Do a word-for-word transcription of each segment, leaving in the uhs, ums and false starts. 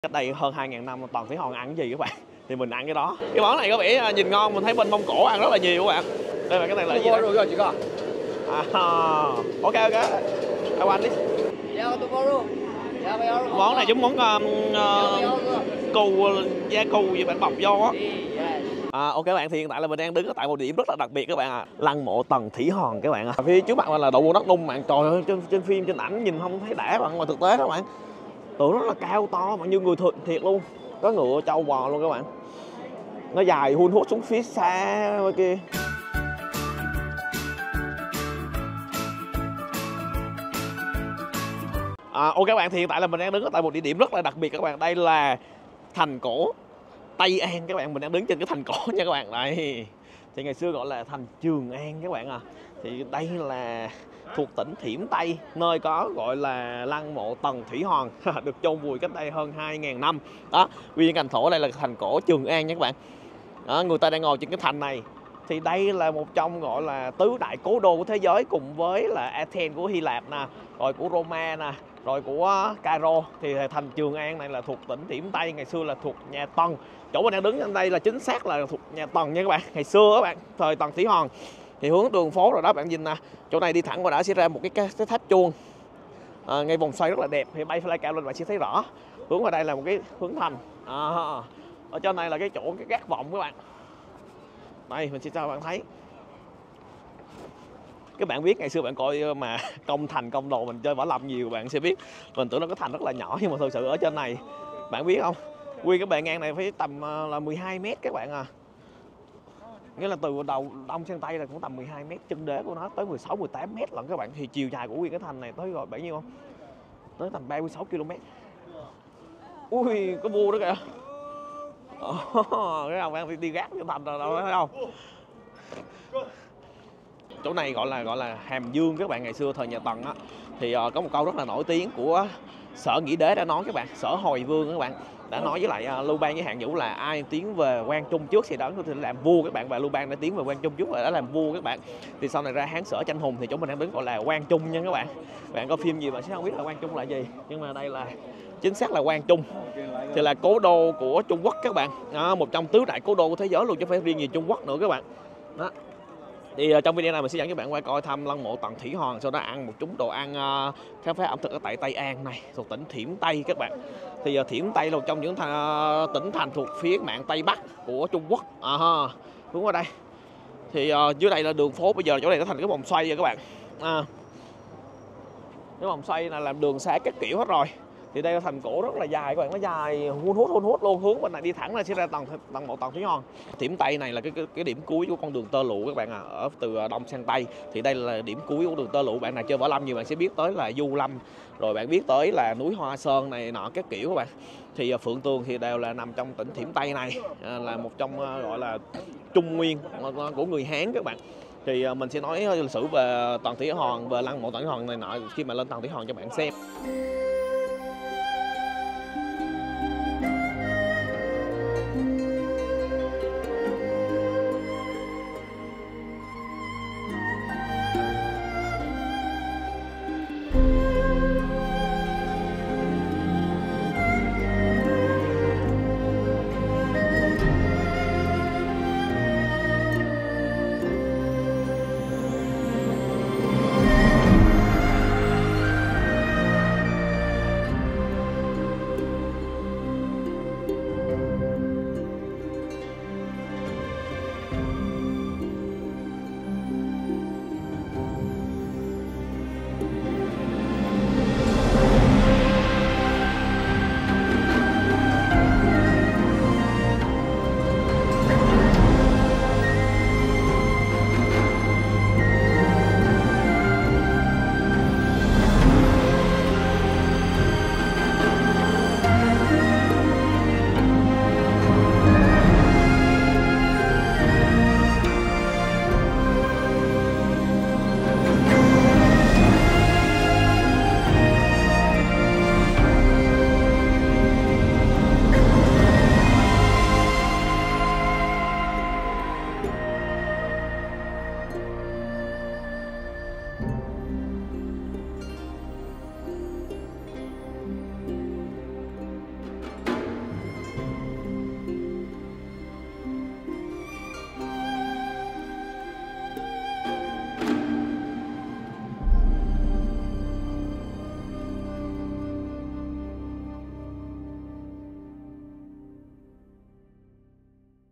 Cách đây hơn hai ngàn năm toàn Thủy Hòn ăn cái gì các bạn, thì mình ăn cái đó. Cái món này có vẻ nhìn ngon, mình thấy bên Mông Cổ ăn rất là nhiều các bạn. Đây là cái này là gì đó? À, ok ok. I want this. Món này giống món uh, uh, cù, da cù gì bạn bọc vô á. À, ok các bạn, thì hiện tại là mình đang đứng ở tại một điểm rất là đặc biệt các bạn ạ. À. Lăng mộ Tần Thủy Hòn các bạn ạ. À. Phía trước mặt là đậu đất nung bạn, trời ơi, trên, trên phim trên ảnh nhìn không thấy đã bạn, mà thực tế các bạn tượng rất là cao to mà như người thiệt, thiệt luôn, có ngựa trâu bò luôn các bạn, nó dài hun hút xuống phía xa ngoài kia. À, ok các bạn, thì hiện tại là mình đang đứng ở tại một địa điểm rất là đặc biệt các bạn. Đây là thành cổ Tây An các bạn, mình đang đứng trên cái thành cổ nha các bạn. Đây thì ngày xưa gọi là thành Trường An các bạn à. Thì đây là thuộc tỉnh Thiểm Tây, nơi có gọi là lăng mộ Tần Thủy Hòn được chôn vùi cách đây hơn hai ngàn năm. Đó, nguyên thành thổ đây là thành cổ Trường An nha các bạn. Đó, người ta đang ngồi trên cái thành này. Thì đây là một trong gọi là tứ đại cố đô của thế giới, cùng với là Athens của Hy Lạp nè, rồi của Roma nè, rồi của Cairo. Thì thành Trường An này là thuộc tỉnh Thiểm Tây, ngày xưa là thuộc nhà Tần. Chỗ mình đang đứng trên đây là chính xác là thuộc nhà Tần nha các bạn. Ngày xưa các bạn, thời Tần Thủy Hòn. Thì hướng đường phố rồi đó bạn nhìn nè, chỗ này đi thẳng qua đã sẽ ra một cái, cái, cái tháp chuông à, ngay vòng xoay rất là đẹp. Thì bay fly cao lên bạn sẽ thấy rõ. Hướng qua đây là một cái hướng thành à, ở trên này là cái chỗ cái gác vọng các bạn. Đây mình sẽ cho bạn thấy. Các bạn biết ngày xưa bạn coi mà công thành công đồ mình chơi võ lâm nhiều, bạn sẽ biết mình tưởng nó có thành rất là nhỏ, nhưng mà thực sự ở trên này bạn biết không, nguyên cái bề ngang này phải tầm là mười hai mét các bạn à. Nghĩa là từ đầu đông sang tây là cũng tầm mười hai mét, chân đế của nó tới mười sáu mười tám mét lận các bạn. Thì chiều dài của nguyên cái thành này tới rồi bao nhiêu không? Tới tầm ba mươi sáu ki lô mét. Ui, có vua đó kìa. Oh, cái ông đang đi gác cái thành rồi đâu thấy không? Chỗ này gọi là gọi là Hàm Dương các bạn. Ngày xưa thời nhà Tần á thì uh, có một câu rất là nổi tiếng của Sở Nghĩ Đế đã nói các bạn, Sở Hồi Vương các bạn đã nói với lại uh, Lưu Bang với Hạng Vũ là ai tiến về Quan Trung trước thì đó có thể làm vua các bạn, và Lưu Bang đã tiến về Quan Trung trước và đã làm vua các bạn. Thì sau này ra Hán Sở tranh hùng thì chỗ mình đang đứng gọi là Quan Trung nha các bạn. Bạn có phim gì bạn sẽ không biết là Quan Trung là gì, nhưng mà đây là chính xác là Quan Trung, thì là cố đô của Trung Quốc các bạn. Đó, một trong tứ đại cố đô của thế giới luôn chứ không phải riêng gì Trung Quốc nữa các bạn. Đó. Thì uh, trong video này mình sẽ dẫn các bạn qua coi thăm lăng mộ Tần Thủy Hòn, sau đó ăn một chút đồ ăn uh, khám phá ẩm thực ở tại Tây An này, thuộc tỉnh Thiểm Tây các bạn. Thì uh, Thiểm Tây là một trong những uh, tỉnh thành thuộc phía mạn Tây Bắc của Trung Quốc. À, hướng qua đây. Thì uh, dưới đây là đường phố, bây giờ chỗ này nó thành cái vòng xoay rồi các bạn. À, cái vòng xoay này làm đường xá các kiểu hết rồi. Thì đây là thành cổ rất là dài các bạn, nó dài hun hút hun hút luôn. Hướng bên này đi thẳng là sẽ ra tầng tầng một Tần Thủy Hòn. Thiểm Tây này là cái, cái cái điểm cuối của con đường tơ lụa các bạn à, ở từ đông sang tây. Thì đây là điểm cuối của đường tơ lụa. Bạn nào chơi võ lâm nhiều bạn sẽ biết tới là Du Lâm, rồi bạn biết tới là núi Hoa Sơn này nọ các kiểu các bạn. Thì Phượng Tường thì đều là nằm trong tỉnh Thiểm Tây này, là một trong gọi là Trung Nguyên của người Hán các bạn. Thì mình sẽ nói lịch sử về Tần Thủy Hòn, về lăng mộ Tần Thủy Hòn này nọ khi mà lên Tần Thủy Hòn cho bạn xem.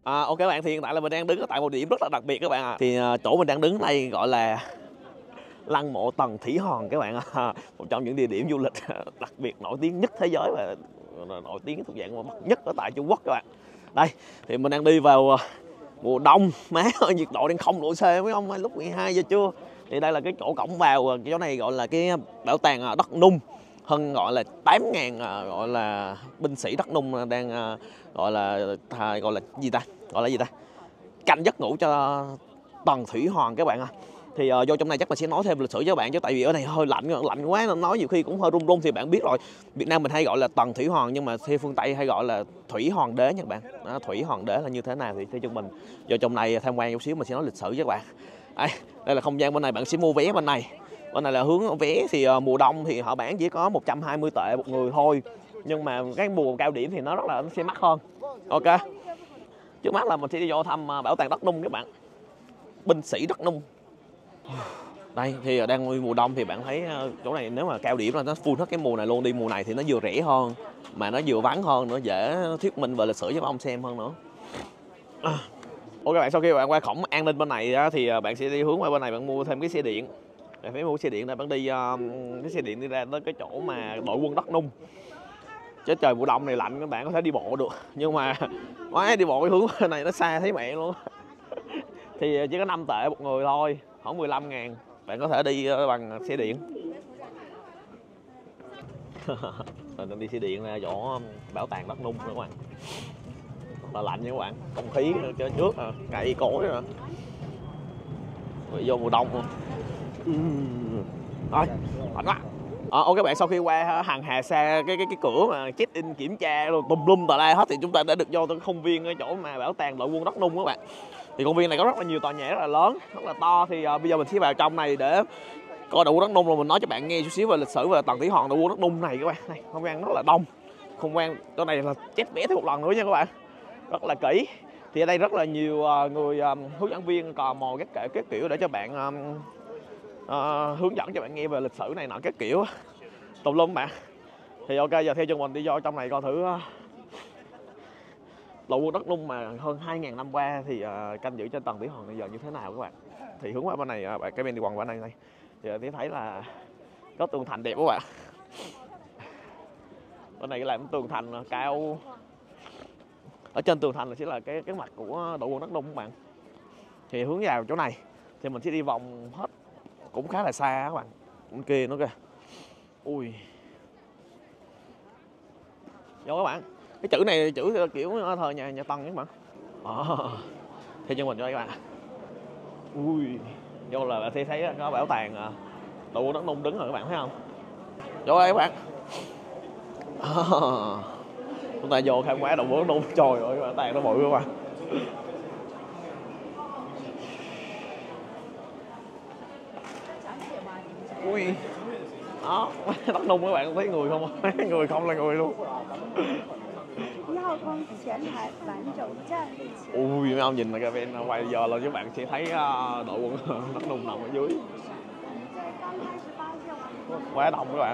À, ok các bạn, thì hiện tại là mình đang đứng ở tại một điểm rất là đặc biệt các bạn ạ. À. Thì uh, chỗ mình đang đứng đây gọi là lăng mộ Tần Thủy Hoàng các bạn ạ. À. Một trong những địa điểm du lịch đặc biệt nổi tiếng nhất thế giới và nổi tiếng thuộc dạng bậc nhất ở tại Trung Quốc các bạn. Đây, thì mình đang đi vào uh, mùa đông, má ơi, nhiệt độ đang không độ C mấy ông ơi, lúc mười hai giờ trưa. Thì đây là cái chỗ cổng vào, cái chỗ này gọi là cái bảo tàng Đất Nung. Hơn gọi là tám ngàn gọi là binh sĩ Đất Nung đang gọi là gọi là gì ta? Gọi là gì ta? Canh giấc ngủ cho Tần Thủy Hoàng các bạn ạ. À. Thì uh, vô trong này chắc mình sẽ nói thêm lịch sử cho bạn, chứ tại vì ở đây hơi lạnh lạnh quá nên nói nhiều khi cũng hơi run run. Thì bạn biết rồi, Việt Nam mình hay gọi là Tần Thủy Hoàng, nhưng mà theo phương Tây hay gọi là Thủy Hoàng đế nha các bạn. Đó, Thủy Hoàng đế là như thế nào thì theo chúng mình vô trong này tham quan chút xíu mình sẽ nói lịch sử với các bạn. Đây, đây là không gian bên này, bạn sẽ mua vé bên này. Bên này là hướng vé thì uh, mùa đông thì họ bán chỉ có một trăm hai mươi tệ một người thôi, nhưng mà cái mùa cao điểm thì nó rất là nó sẽ mắc hơn. Ok, trước mắt là mình sẽ đi vô thăm uh, bảo tàng Đất Nung các bạn, binh sĩ Đất Nung. Đây thì đang mùa đông thì bạn thấy uh, chỗ này nếu mà cao điểm là nó full hết cái mùa này luôn. Đi mùa này thì nó vừa rẻ hơn mà nó vừa vắng hơn nữa, dễ thuyết minh về lịch sử cho các ông xem hơn nữa. À. Ok bạn, sau khi bạn qua cổng an ninh bên này thì bạn sẽ đi hướng qua bên này, bạn mua thêm cái xe điện. Bạn phải mua xe điện để bạn đi uh, cái xe điện đi ra tới cái chỗ mà đội quân Đất Nung. Chứ trời mùa đông này lạnh các bạn có thể đi bộ được, nhưng mà quá đi bộ cái hướng bên này nó xa thấy mẹ luôn. Thì chỉ có năm tệ một người thôi, khoảng mười lăm ngàn. Bạn có thể đi bằng xe điện. Mình đi xe điện ra chỗ bảo tàng Đất Nung nữa các bạn. Rất là lạnh nha các bạn, không khí cho trước cây cối rồi. Vô mùa đông luôn. Rồi, lạnh quá. À, ok các bạn, sau khi qua hàng hà xa cái cái cái cửa mà check in kiểm tra rồi tùm lum tà la hết thì chúng ta đã được vô tới công viên ở chỗ mà bảo tàng đội quân Đất Nung các bạn. Thì công viên này có rất là nhiều tòa nhà rất là lớn, rất là to. Thì uh, bây giờ mình sẽ vào trong này để coi đội quân Đất Nung, rồi mình nói cho bạn nghe chút xíu về lịch sử về Tần Thủy Hoàng đội quân Đất Nung này các bạn. Này, không gian rất là đông, không gian chỗ này là check vé thêm một lần nữa nha các bạn, rất là kỹ. Thì ở đây rất là nhiều uh, người um, hướng dẫn viên cò mò các kể các kiểu để cho bạn um, uh, hướng dẫn cho bạn nghe về lịch sử này nọ các kiểu tùm lum bạn. Thì ok, giờ theo chân mình đi vô trong này coi thử uh, đội quân Đất Nung mà hơn hai ngàn năm qua thì uh, canh giữ trên Tần Thủy Hoàng bây giờ như thế nào các bạn. Thì hướng qua bên này, uh, bạn cái bên đi quần qua đây này thì uh, thấy là có tường thành đẹp các bạn. Bên này làm tường thành cao, ở trên tường thành là sẽ là cái cái mặt của đội quân Đất Nung các bạn. Thì hướng vào chỗ này thì mình sẽ đi vòng hết, cũng khá là xa các bạn. Bên kia nữa kìa, ui vô các bạn. Cái chữ này chữ kiểu thời nhà nhà Tần các bạn. À, theo chân mình cho đây các bạn. Ui, vô là bạn sẽ thấy có bảo tàng đội quân Đất Nung đứng rồi các bạn thấy không? Vô đây các bạn. À, chúng ta vô khám phá đội quân Đất Nung. Trời ơi, bảo tàng nó bự các bạn. Ui, đó, Đất Nung các bạn thấy người không? Người không là người luôn. Ui, mấy ông nhìn là cái bên quay giờ là các bạn sẽ thấy đội quân Đất Nung nằm ở dưới. Quá đông các bạn.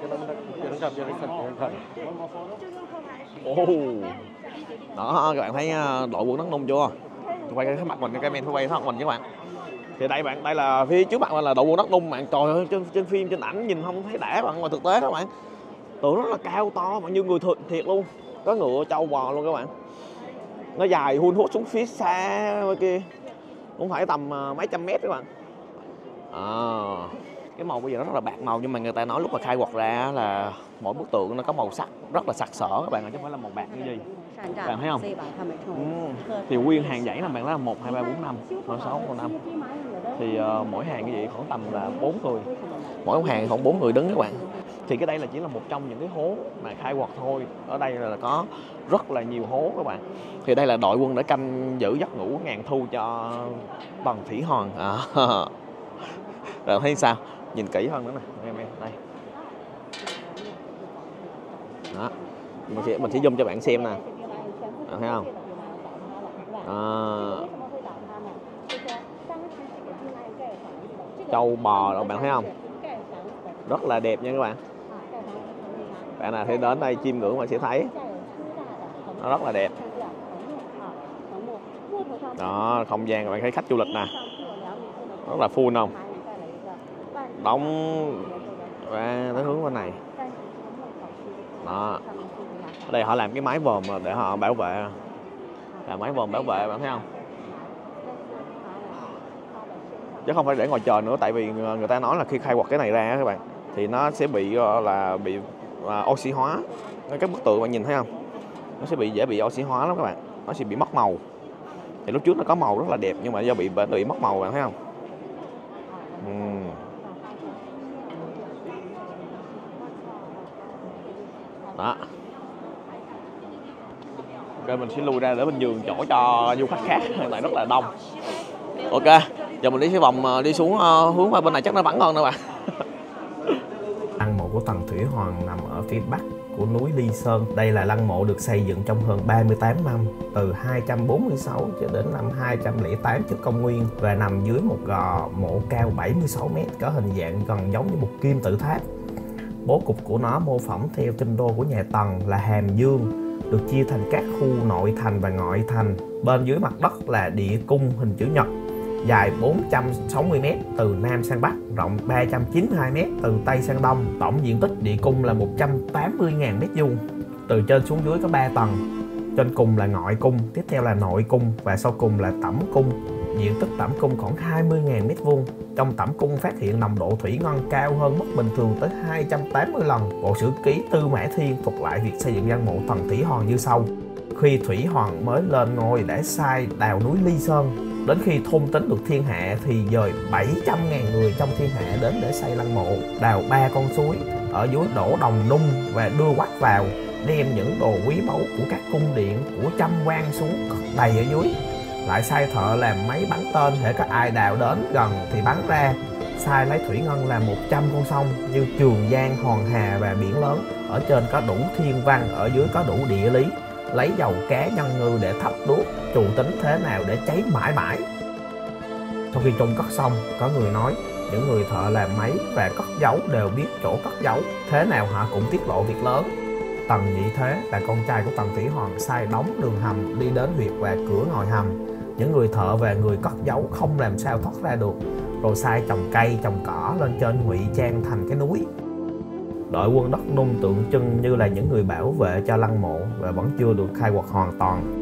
Ồ, đó các bạn thấy đội quân Đất Nung chưa? Quay cái mặt mình, cái men phải quay cái mặt mình các bạn. Thì đây bạn, đây là phía trước mặt là đội quân Đất Nung bạn. Trời ơi, trên, trên phim trên ảnh nhìn không thấy đã bạn, mà thực tế các bạn tưởng rất là cao to mà như người thiệt, thiệt luôn. Có ngựa trâu bò luôn các bạn. Nó dài hun hút xuống phía xa bên kia, cũng phải tầm mấy trăm mét các bạn. À, cái màu bây giờ nó rất là bạc màu, nhưng mà người ta nói lúc mà khai quật ra là mỗi bức tượng nó có màu sắc rất là sặc sỡ các bạn, chứ không phải là màu bạc như gì. Bạn thấy không? Ừ. Thì nguyên hàng dãy là bạn đó là một, hai, ba, bốn, năm, sáu, năm. Thì uh, mỗi hàng như vậy khoảng tầm là bốn người, mỗi hàng khoảng bốn người đứng các bạn. Thì cái đây là chỉ là một trong những cái hố mà khai quật thôi. Ở đây là có rất là nhiều hố các bạn. Thì đây là đội quân để canh giữ giấc ngủ ngàn thu cho Tần Thủy Hoàng. À. Rồi thấy sao? Nhìn kỹ hơn nữa nè, em em đây. Đó. Mình sẽ mình sẽ zoom cho bạn xem nè. À, thấy không? À. Trâu bò rồi bạn thấy không? Rất là đẹp nha các bạn. Bạn nào thấy đến đây chiêm ngưỡng mà sẽ thấy nó rất là đẹp. Đó, không gian các bạn thấy khách du lịch nè, rất là full không? Đóng ra tới hướng bên này. Đó. Ở đây họ làm cái mái vòm để họ bảo vệ, là mái vòm bảo vệ, bạn thấy không? Chứ không phải để ngoài trời nữa, tại vì người ta nói là khi khai quật cái này ra các bạn thì nó sẽ bị là bị oxy hóa. Các bức tượng bạn nhìn thấy không? Nó sẽ bị dễ bị oxy hóa lắm các bạn, nó sẽ bị mất màu. Thì lúc trước nó có màu rất là đẹp nhưng mà do bị bị mất màu, bạn thấy không? Uhm. Đó. Ok, mình sẽ lui ra để mình nhường chỗ cho du khách khác, tại rất là đông. Ok, giờ mình đi cái vòng đi xuống hướng qua bên này chắc nó vắng hơn nữa bạn. Lăng mộ của Tần Thủy Hoàng nằm ở phía bắc của núi Ly Sơn. Đây là lăng mộ được xây dựng trong hơn ba mươi tám năm, từ hai trăm bốn mươi sáu cho đến năm hai trăm lẻ tám trước công nguyên, và nằm dưới một gò mộ cao bảy mươi sáu mét, có hình dạng gần giống như một kim tự tháp. Bố cục của nó mô phỏng theo kinh đô của nhà Tần là hàm dương, được chia thành các khu nội thành và ngoại thành. Bên dưới mặt đất là địa cung hình chữ nhật, dài bốn trăm sáu mươi mét từ Nam sang Bắc, rộng ba trăm chín mươi hai mét từ Tây sang Đông. Tổng diện tích địa cung là một trăm tám mươi nghìn mét vuông. Từ trên xuống dưới có ba tầng. Trên cùng là ngoại cung, tiếp theo là nội cung và sau cùng là tẩm cung. Diện tích tẩm cung khoảng hai mươi nghìn mét vuông. Trong tẩm cung phát hiện nồng độ thủy ngân cao hơn mức bình thường tới hai trăm tám mươi lần. Bộ sử ký Tư Mã Thiên thuật lại việc xây dựng lăng mộ Tần Thủy Hoàng như sau. Khi Thủy Hoàng mới lên ngôi đã sai đào núi Ly Sơn. Đến khi thôn tính được thiên hạ thì dời bảy trăm nghìn người trong thiên hạ đến để xây lăng mộ. Đào ba con suối, ở dưới đổ đồng nung và đưa quách vào, đem những đồ quý báu của các cung điện của trăm quan xuống cất đầy ở dưới. Lại sai thợ làm máy bắn tên, hễ có ai đào đến gần thì bắn ra. Sai lấy thủy ngân làm một trăm con sông như Trường Giang, Hòn Hà và biển lớn. Ở trên có đủ thiên văn, ở dưới có đủ địa lý. Lấy dầu cá nhân ngư để thắp đuốc, trù tính thế nào để cháy mãi mãi. Sau khi chôn cất xong, có người nói những người thợ làm máy và cất giấu đều biết chỗ cất giấu, thế nào họ cũng tiết lộ việc lớn. Tần Nhị Thế là con trai của Tần Thủy Hoàng sai đóng đường hầm đi đến huyệt và cửa ngồi hầm. Những người thợ và người cất giấu không làm sao thoát ra được, rồi sai trồng cây trồng cỏ lên trên ngụy trang thành cái núi. Đội quân đất nung tượng trưng như là những người bảo vệ cho lăng mộ và vẫn chưa được khai quật hoàn toàn.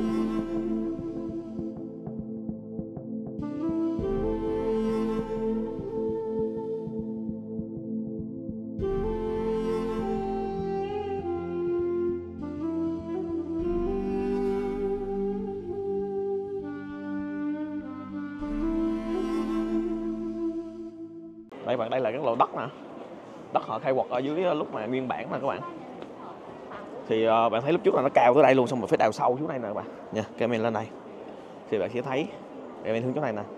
Đây bạn, đây là cái lô đất nè, đất họ khai quật ở dưới lúc mà nguyên bản nè các bạn. Thì uh, bạn thấy lúc trước là nó cao tới đây luôn, xong rồi phải đào sâu xuống đây nè các bạn nha. Camera lên đây thì bạn sẽ thấy, để mình hướng chỗ này nè.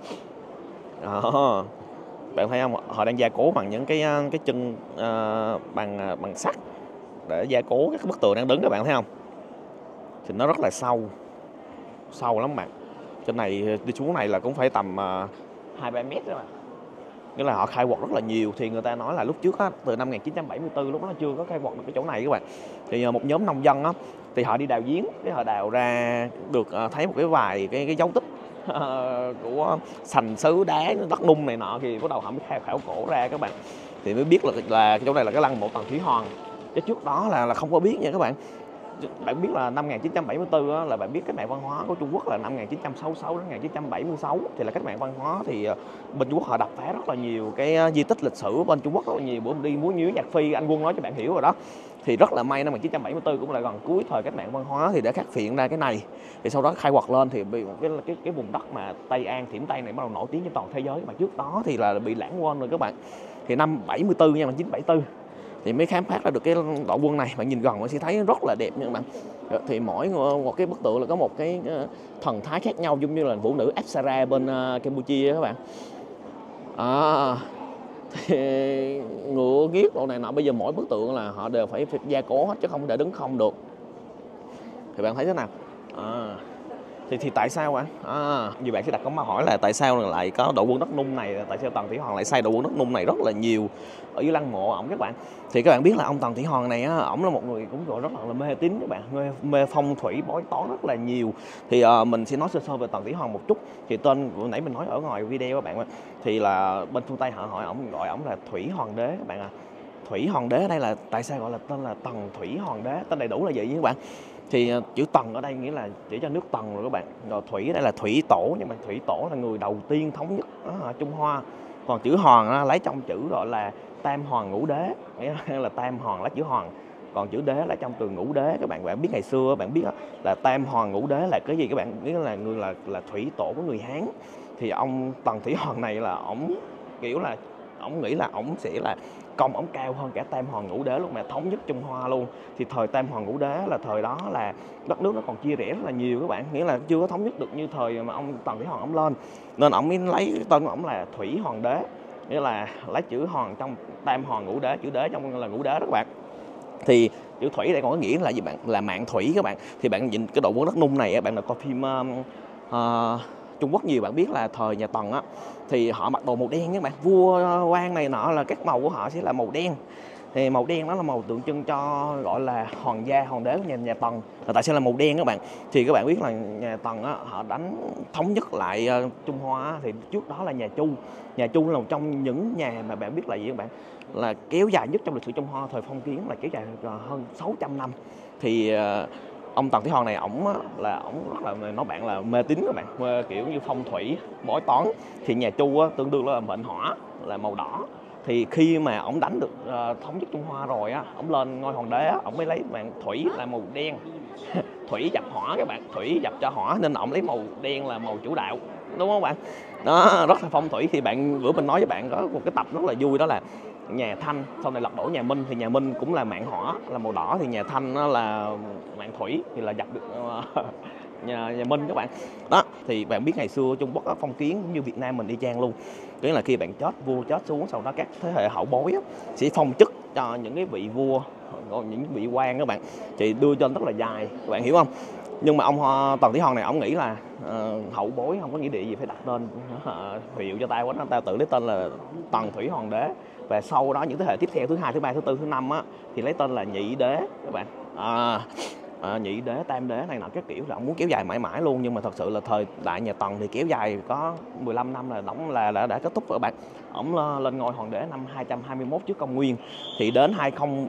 Đó. Bạn thấy không, họ đang gia cố bằng những cái cái chân uh, bằng bằng sắt để gia cố các bức tường đang đứng, các bạn thấy không? Thì nó rất là sâu, sâu lắm bạn. Trên này đi xuống này là cũng phải tầm hai ba mét đó bạn. Nghĩa là họ khai quật rất là nhiều. Thì người ta nói là lúc trước á, từ năm một nghìn chín trăm bảy mươi tư, lúc đó chưa có khai quật được cái chỗ này các bạn. Thì một nhóm nông dân á, thì họ đi đào giếng, cái họ đào ra được thấy một cái vài cái cái dấu tích của sành sứ đá đất nung này nọ, thì bắt đầu họ mới khai khảo cổ ra các bạn, thì mới biết là là cái chỗ này là cái lăng mộ Tần Thủy Hoàng. Chứ trước đó là là không có biết nha các bạn. Bạn biết là năm một nghìn chín trăm bảy mươi tư á, là bạn biết cách mạng văn hóa của Trung Quốc là năm một nghìn chín trăm sáu mươi sáu đến một nghìn chín trăm bảy mươi sáu, thì là cách mạng văn hóa. Thì bên Trung Quốc họ đập phá rất là nhiều cái di tích lịch sử bên Trung Quốc rất là nhiều. Bữa mình đi múa nhíu nhạc Phi, anh Quân nói cho bạn hiểu rồi đó. Thì rất là may năm một nghìn chín trăm bảy mươi tư cũng là gần cuối thời cách mạng văn hóa thì đã khắc hiện ra cái này. Thì sau đó khai quật lên thì bị cái cái cái vùng đất mà Tây An, Thiểm Tây này bắt đầu nổi tiếng trên toàn thế giới, mà trước đó thì là bị lãng quên rồi các bạn. Thì năm bảy mươi tư nha, một nghìn chín trăm bảy mươi tư thì mới khám phá ra được cái đội quân này. Bạn nhìn gần bạn sẽ thấy rất là đẹp nha các bạn. Thì mỗi một cái bức tượng là có một cái thần thái khác nhau, giống như là vũ nữ Apsara bên Campuchia các bạn. À, thì ngựa ghiếc đồ này nọ, bây giờ mỗi bức tượng là họ đều phải, phải gia cố hết chứ không để đứng không được. Thì bạn thấy thế nào? À, Thì thì tại sao ạ? À, nhiều bạn sẽ đặt câu hỏi là tại sao lại có độ quân đất nung này, tại sao Tần Thủy Hoàng lại xây độ quân đất nung này rất là nhiều ở dưới lăng mộ ổng các bạn. Thì các bạn biết là ông Tần Thủy Hoàng này á, ổng là một người cũng gọi rất là mê tín các bạn, mê, mê phong thủy bói toán rất là nhiều. Thì uh, mình sẽ nói sơ sơ về Tần Thủy Hoàng một chút. Thì tên của nãy mình nói ở ngoài video các bạn ơi, thì là bên phương Tây họ hỏi ổng, gọi ổng là Thủy Hoàng đế các bạn à. Thủy Hoàng đế ở đây là tại sao gọi là tên là Tần Thủy Hoàng đế, tên đầy đủ là gì các bạn? Thì uh, chữ Tần ở đây nghĩa là chỉ cho nước Tần rồi các bạn. Rồi Thủy ở đây là Thủy Tổ, nhưng mà Thủy Tổ là người đầu tiên thống nhất ở Trung Hoa. Còn chữ Hoàng đó, lấy trong chữ gọi là Tam Hoàng Ngũ Đế, nghĩa là Tam Hoàng là chữ Hoàng. Còn chữ đế là trong từ ngũ đế các bạn. Bạn biết ngày xưa bạn biết là Tam Hoàng Ngũ Đế là cái gì các bạn? Nghĩa là người là là thủy tổ của người Hán. Thì ông Tần Thủy Hoàng này là ổng kiểu là ổng nghĩ là ổng sẽ là công ổng cao hơn cả Tam Hoàng Ngũ Đế luôn, mà thống nhất Trung Hoa luôn. Thì thời Tam Hoàng Ngũ Đế là thời đó là đất nước nó còn chia rẽ rất là nhiều các bạn, nghĩa là chưa có thống nhất được như thời mà ông Tần Thủy Hoàng ổng lên, nên ổng mới lấy tên của ổng là Thủy Hoàng đế, nghĩa là lấy chữ Hoàng trong Tam Hoàng Ngũ Đế, chữ đế trong là ngũ đế đó các bạn. Thì chữ thủy đây còn có nghĩa là gì bạn? Là mạng thủy các bạn. Thì bạn nhìn cái độ quân đất nung này, bạn đã coi phim uh, uh, Trung Quốc nhiều, bạn biết là thời nhà Tần á thì họ mặc đồ màu đen các bạn. Vua quan này nọ là các màu của họ sẽ là màu đen. Thì màu đen đó là màu tượng trưng cho gọi là hoàng gia, hoàng đế của nhà, nhà Tần. Và tại sao là màu đen các bạn? Thì các bạn biết là nhà Tần á, họ đánh thống nhất lại uh, Trung Hoa. Thì trước đó là nhà Chu. Nhà Chu là một trong những nhà mà bạn biết là gì các bạn? Là kéo dài nhất trong lịch sử Trung Hoa thời phong kiến, là kéo dài hơn sáu trăm năm. Thì uh, ông Tần Thủy Hoàng này ổng là ổng rất là nói bạn là mê tín các bạn, mê kiểu như phong thủy bói toán. Thì nhà Chu á, tương đương là mệnh hỏa là màu đỏ. Thì khi mà ổng đánh được uh, thống nhất Trung Hoa rồi á, ổng lên ngôi hoàng đế á, ổng mới lấy bạn thủy là màu đen. Thủy dập hỏa các bạn, thủy dập cho hỏa nên ổng lấy màu đen là màu chủ đạo, đúng không bạn? Đó, rất là phong thủy. Thì bạn bữa mình nói với bạn có một cái tập rất là vui, đó là nhà Thanh sau này lật đổ nhà Minh. Thì nhà Minh cũng là mạng hỏa là màu đỏ, thì nhà Thanh nó là mạng thủy, thì là dập được uh, nhà, nhà Minh các bạn. Đó, thì bạn biết ngày xưa Trung Quốc phong kiến cũng như Việt Nam mình y chang luôn. Nghĩa là khi bạn chết, vua chết xuống, sau đó các thế hệ hậu bối á, sẽ phong chức cho những cái vị vua, những vị quan các bạn, thì đưa trên rất là dài, các bạn hiểu không? Nhưng mà ông Tần Thủy Hoàng này, ông nghĩ là uh, hậu bối không có nghĩa địa gì phải đặt tên uh, hiệu cho tao quá, tao tự lấy tên là Tần Thủy Hoàng đế. Và sau đó những thế hệ tiếp theo, thứ hai, thứ ba, thứ tư, thứ năm á, thì lấy tên là Nhị đế các bạn. À, à, Nhị đế, Tam đế này nọ các kiểu, là ông muốn kéo dài mãi mãi luôn. Nhưng mà thật sự là thời đại nhà Tần thì kéo dài có mười lăm năm là đóng là đã, đã kết thúc rồi các bạn. Ông lên ngôi hoàng đế năm hai trăm hai mươi mốt trước công nguyên. Thì đến hai không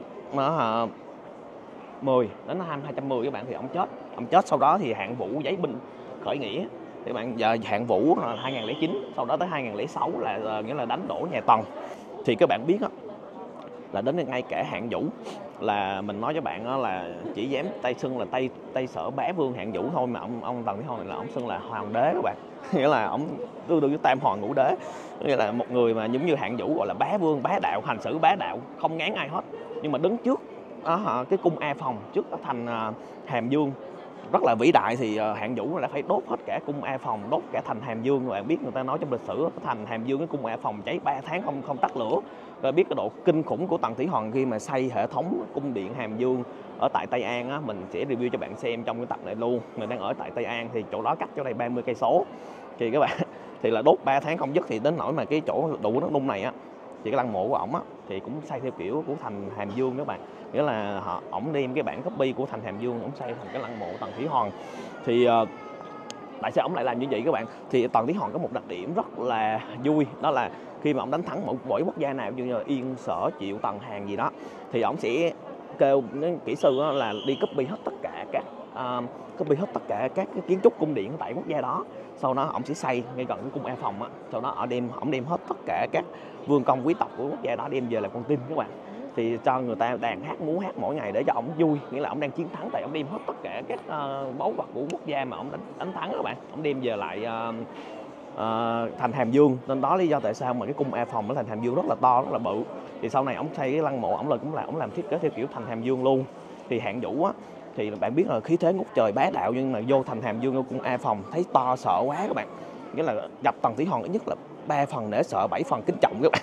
mười đến năm hai trăm mười các bạn thì ông chết. Ông chết sau đó thì Hạng Vũ giấy binh khởi nghĩa. Thì bạn giờ Hạng Vũ là hai không không chín, sau đó tới hai không không sáu là nghĩa là đánh đổ nhà Tần. Thì các bạn biết đó, là đến ngay cả Hạng Vũ là mình nói cho bạn đó, là chỉ dám tay xưng là tay tay sở bá vương Hạng Vũ thôi, mà ông ông Tần Thủy Hoàng này là ông xưng là hoàng đế các bạn. Nghĩa là ông tương đương với Tam Hoàng Ngũ Đế, nghĩa là một người mà giống như Hạng Vũ gọi là bá vương bá đạo, hành xử bá đạo không ngán ai hết. Nhưng mà đứng trước đó, cái cung A Phòng, trước thành Hàm Dương rất là vĩ đại, thì Hạng Vũ đã phải đốt hết cả cung A Phòng, đốt cả thành Hàm Dương. Bạn biết người ta nói trong lịch sử thành Hàm Dương, cái cung A Phòng cháy ba tháng không không tắt lửa. Rồi biết cái độ kinh khủng của Tần Thủy Hoàng khi mà xây hệ thống cung điện Hàm Dương ở tại Tây An á, mình sẽ review cho bạn xem trong cái tập này luôn. Mình đang ở tại Tây An, thì chỗ đó cách chỗ đây ba mươi cây số. Thì các bạn thì là đốt ba tháng không dứt. Thì đến nỗi mà cái chỗ đủ nước nung này á, thì cái lăng mộ của ổng á thì cũng xây theo kiểu của thành Hàm Dương các bạn. Nghĩa là họ ổng đem cái bản copy của thành Hàm Dương, ổng xây thành cái lăng mộ Tần Thủy Hoàng. Thì uh, tại sao ổng lại làm như vậy các bạn? Thì Tần Thủy Hoàng có một đặc điểm rất là vui, đó là khi mà ổng đánh thắng một mỗi quốc gia nào, như là Yên, Sở, Triệu, Tần, Hàn gì đó, thì ổng sẽ kêu kỹ sư là đi copy hết tất cả các uh, copy hết tất cả các cái kiến trúc cung điện tại quốc gia đó. Sau đó ổng sẽ xây ngay gần cái cung A Phòng á, sau đó ổng đem ổng đem hết tất cả các vương công quý tộc của quốc gia đó đem về làm con tin các bạn. Thì cho người ta đàn hát múa hát mỗi ngày để cho ổng vui, nghĩa là ổng đang chiến thắng, tại ổng đem hết tất cả các uh, báu vật của quốc gia mà ổng đánh, đánh thắng các bạn, ổng đem về lại uh, uh, thành Hàm Dương. Nên đó lý do tại sao mà cái cung A Phòng ở thành Hàm Dương rất là to, rất là bự. Thì sau này ổng xây cái lăng mộ ổng là cũng là ổng làm thiết kế theo kiểu thành Hàm Dương luôn. Thì Hạng Vũ á, thì bạn biết là khí thế ngút trời bá đạo, nhưng mà vô thành Hàm Dương, vô cung A Phòng thấy to sợ quá các bạn. Nghĩa là gặp Tần Thủy Hoàng ít nhất là ba phần nể sợ, bảy phần kính trọng các bạn.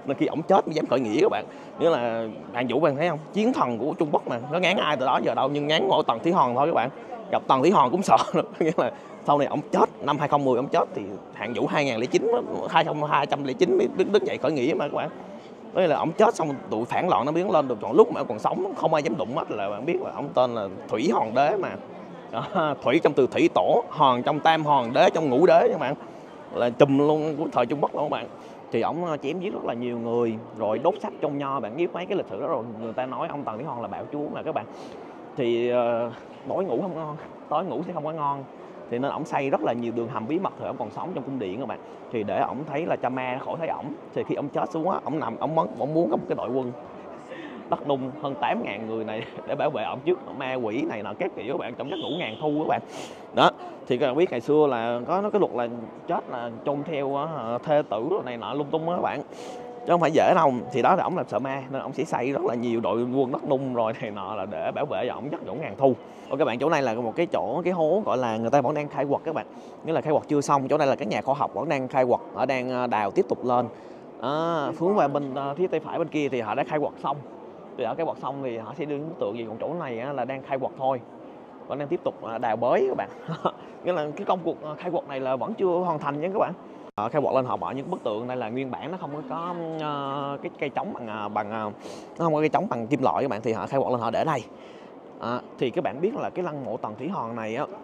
nên khi ổng chết mới dám khởi nghĩa các bạn. Nghĩa là Hạng Vũ bạn thấy không, chiến thần của Trung Quốc mà nó ngán ai từ đó giờ đâu, nhưng ngán mỗi Tần Thủy Hoàng thôi các bạn. Gặp Tần Thủy Hoàng cũng sợ nữa. Nghĩa là sau này ổng chết năm hai không một không ổng chết thì Hạng Vũ hai không không chín hai không hai không chín mới đứng, đứng dậy khởi nghĩa mà các bạn. Đó là ổng chết xong tụi phản loạn nó biến lên được, còn lúc mà còn sống không ai dám đụng hết, là bạn biết là ổng tên là Thủy Hoàng đế mà. Đó, Thủy trong từ thủy tổ, Hoàng trong tam hoàng, đế trong ngũ đế các bạn, là chùm luôn của thời Trung Quốc luôn các bạn. Thì ổng chém giết rất là nhiều người, rồi đốt sách trong nho. Bạn biết mấy cái lịch sử đó rồi, người ta nói ông Tần Thủy Hoàng là bạo chúa mà các bạn. Thì uh, tối ngủ không ngon, tối ngủ sẽ không có ngon, thì nên ổng xây rất là nhiều đường hầm bí mật thời ổng còn sống trong cung điện các bạn, thì để ổng thấy là cha ma khỏi thấy ổng. Thì khi ổng chết xuống á, ổng nằm ổng muốn ổng muốn có một cái đội quân Đất Nung hơn tám ngàn người này để bảo vệ ổng trước ma quỷ này nọ các kiểu các bạn, trong giấc ngủ ngàn thu các bạn. Đó thì các bạn biết ngày xưa là có nó cái luật là chết là chôn theo uh, thê tử này nọ lung tung đó các bạn, chứ không phải dễ đâu. Thì đó là ổng là sợ ma nên ổng sẽ xây rất là nhiều đội quân Đất Nung rồi này nọ là để bảo vệ ổng giấc ngủ ngàn thu. Ở các bạn, chỗ này là một cái chỗ cái hố gọi là người ta vẫn đang khai quật các bạn, nghĩa là khai quật chưa xong. Chỗ này là các nhà khoa học vẫn đang khai quật, ở đang đào tiếp tục lên. À, hướng về bên uh, phía tay phải bên kia thì họ đã khai quật xong. Thì ở khai quật xong thì họ sẽ đưa bức tượng gì, còn chỗ này á, là đang khai quật thôi, vẫn đang tiếp tục đào bới các bạn. Nghĩa là cái công cuộc khai quật này là vẫn chưa hoàn thành nha các bạn. À, khai quật lên họ bỏ những bức tượng này là nguyên bản nó không có uh, cái cây trống bằng bằng uh, nó không có cây trống bằng kim loại các bạn, thì họ khai quật lên họ để đây. À, thì các bạn biết là cái lăng mộ Tần Thủy Hoàng này á,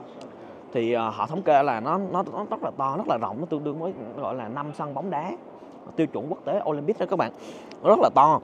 thì uh, họ thống kê là nó, nó nó rất là to, rất là rộng, nó tương đương với gọi là năm sân bóng đá tiêu chuẩn quốc tế Olympic đó các bạn, nó rất là to.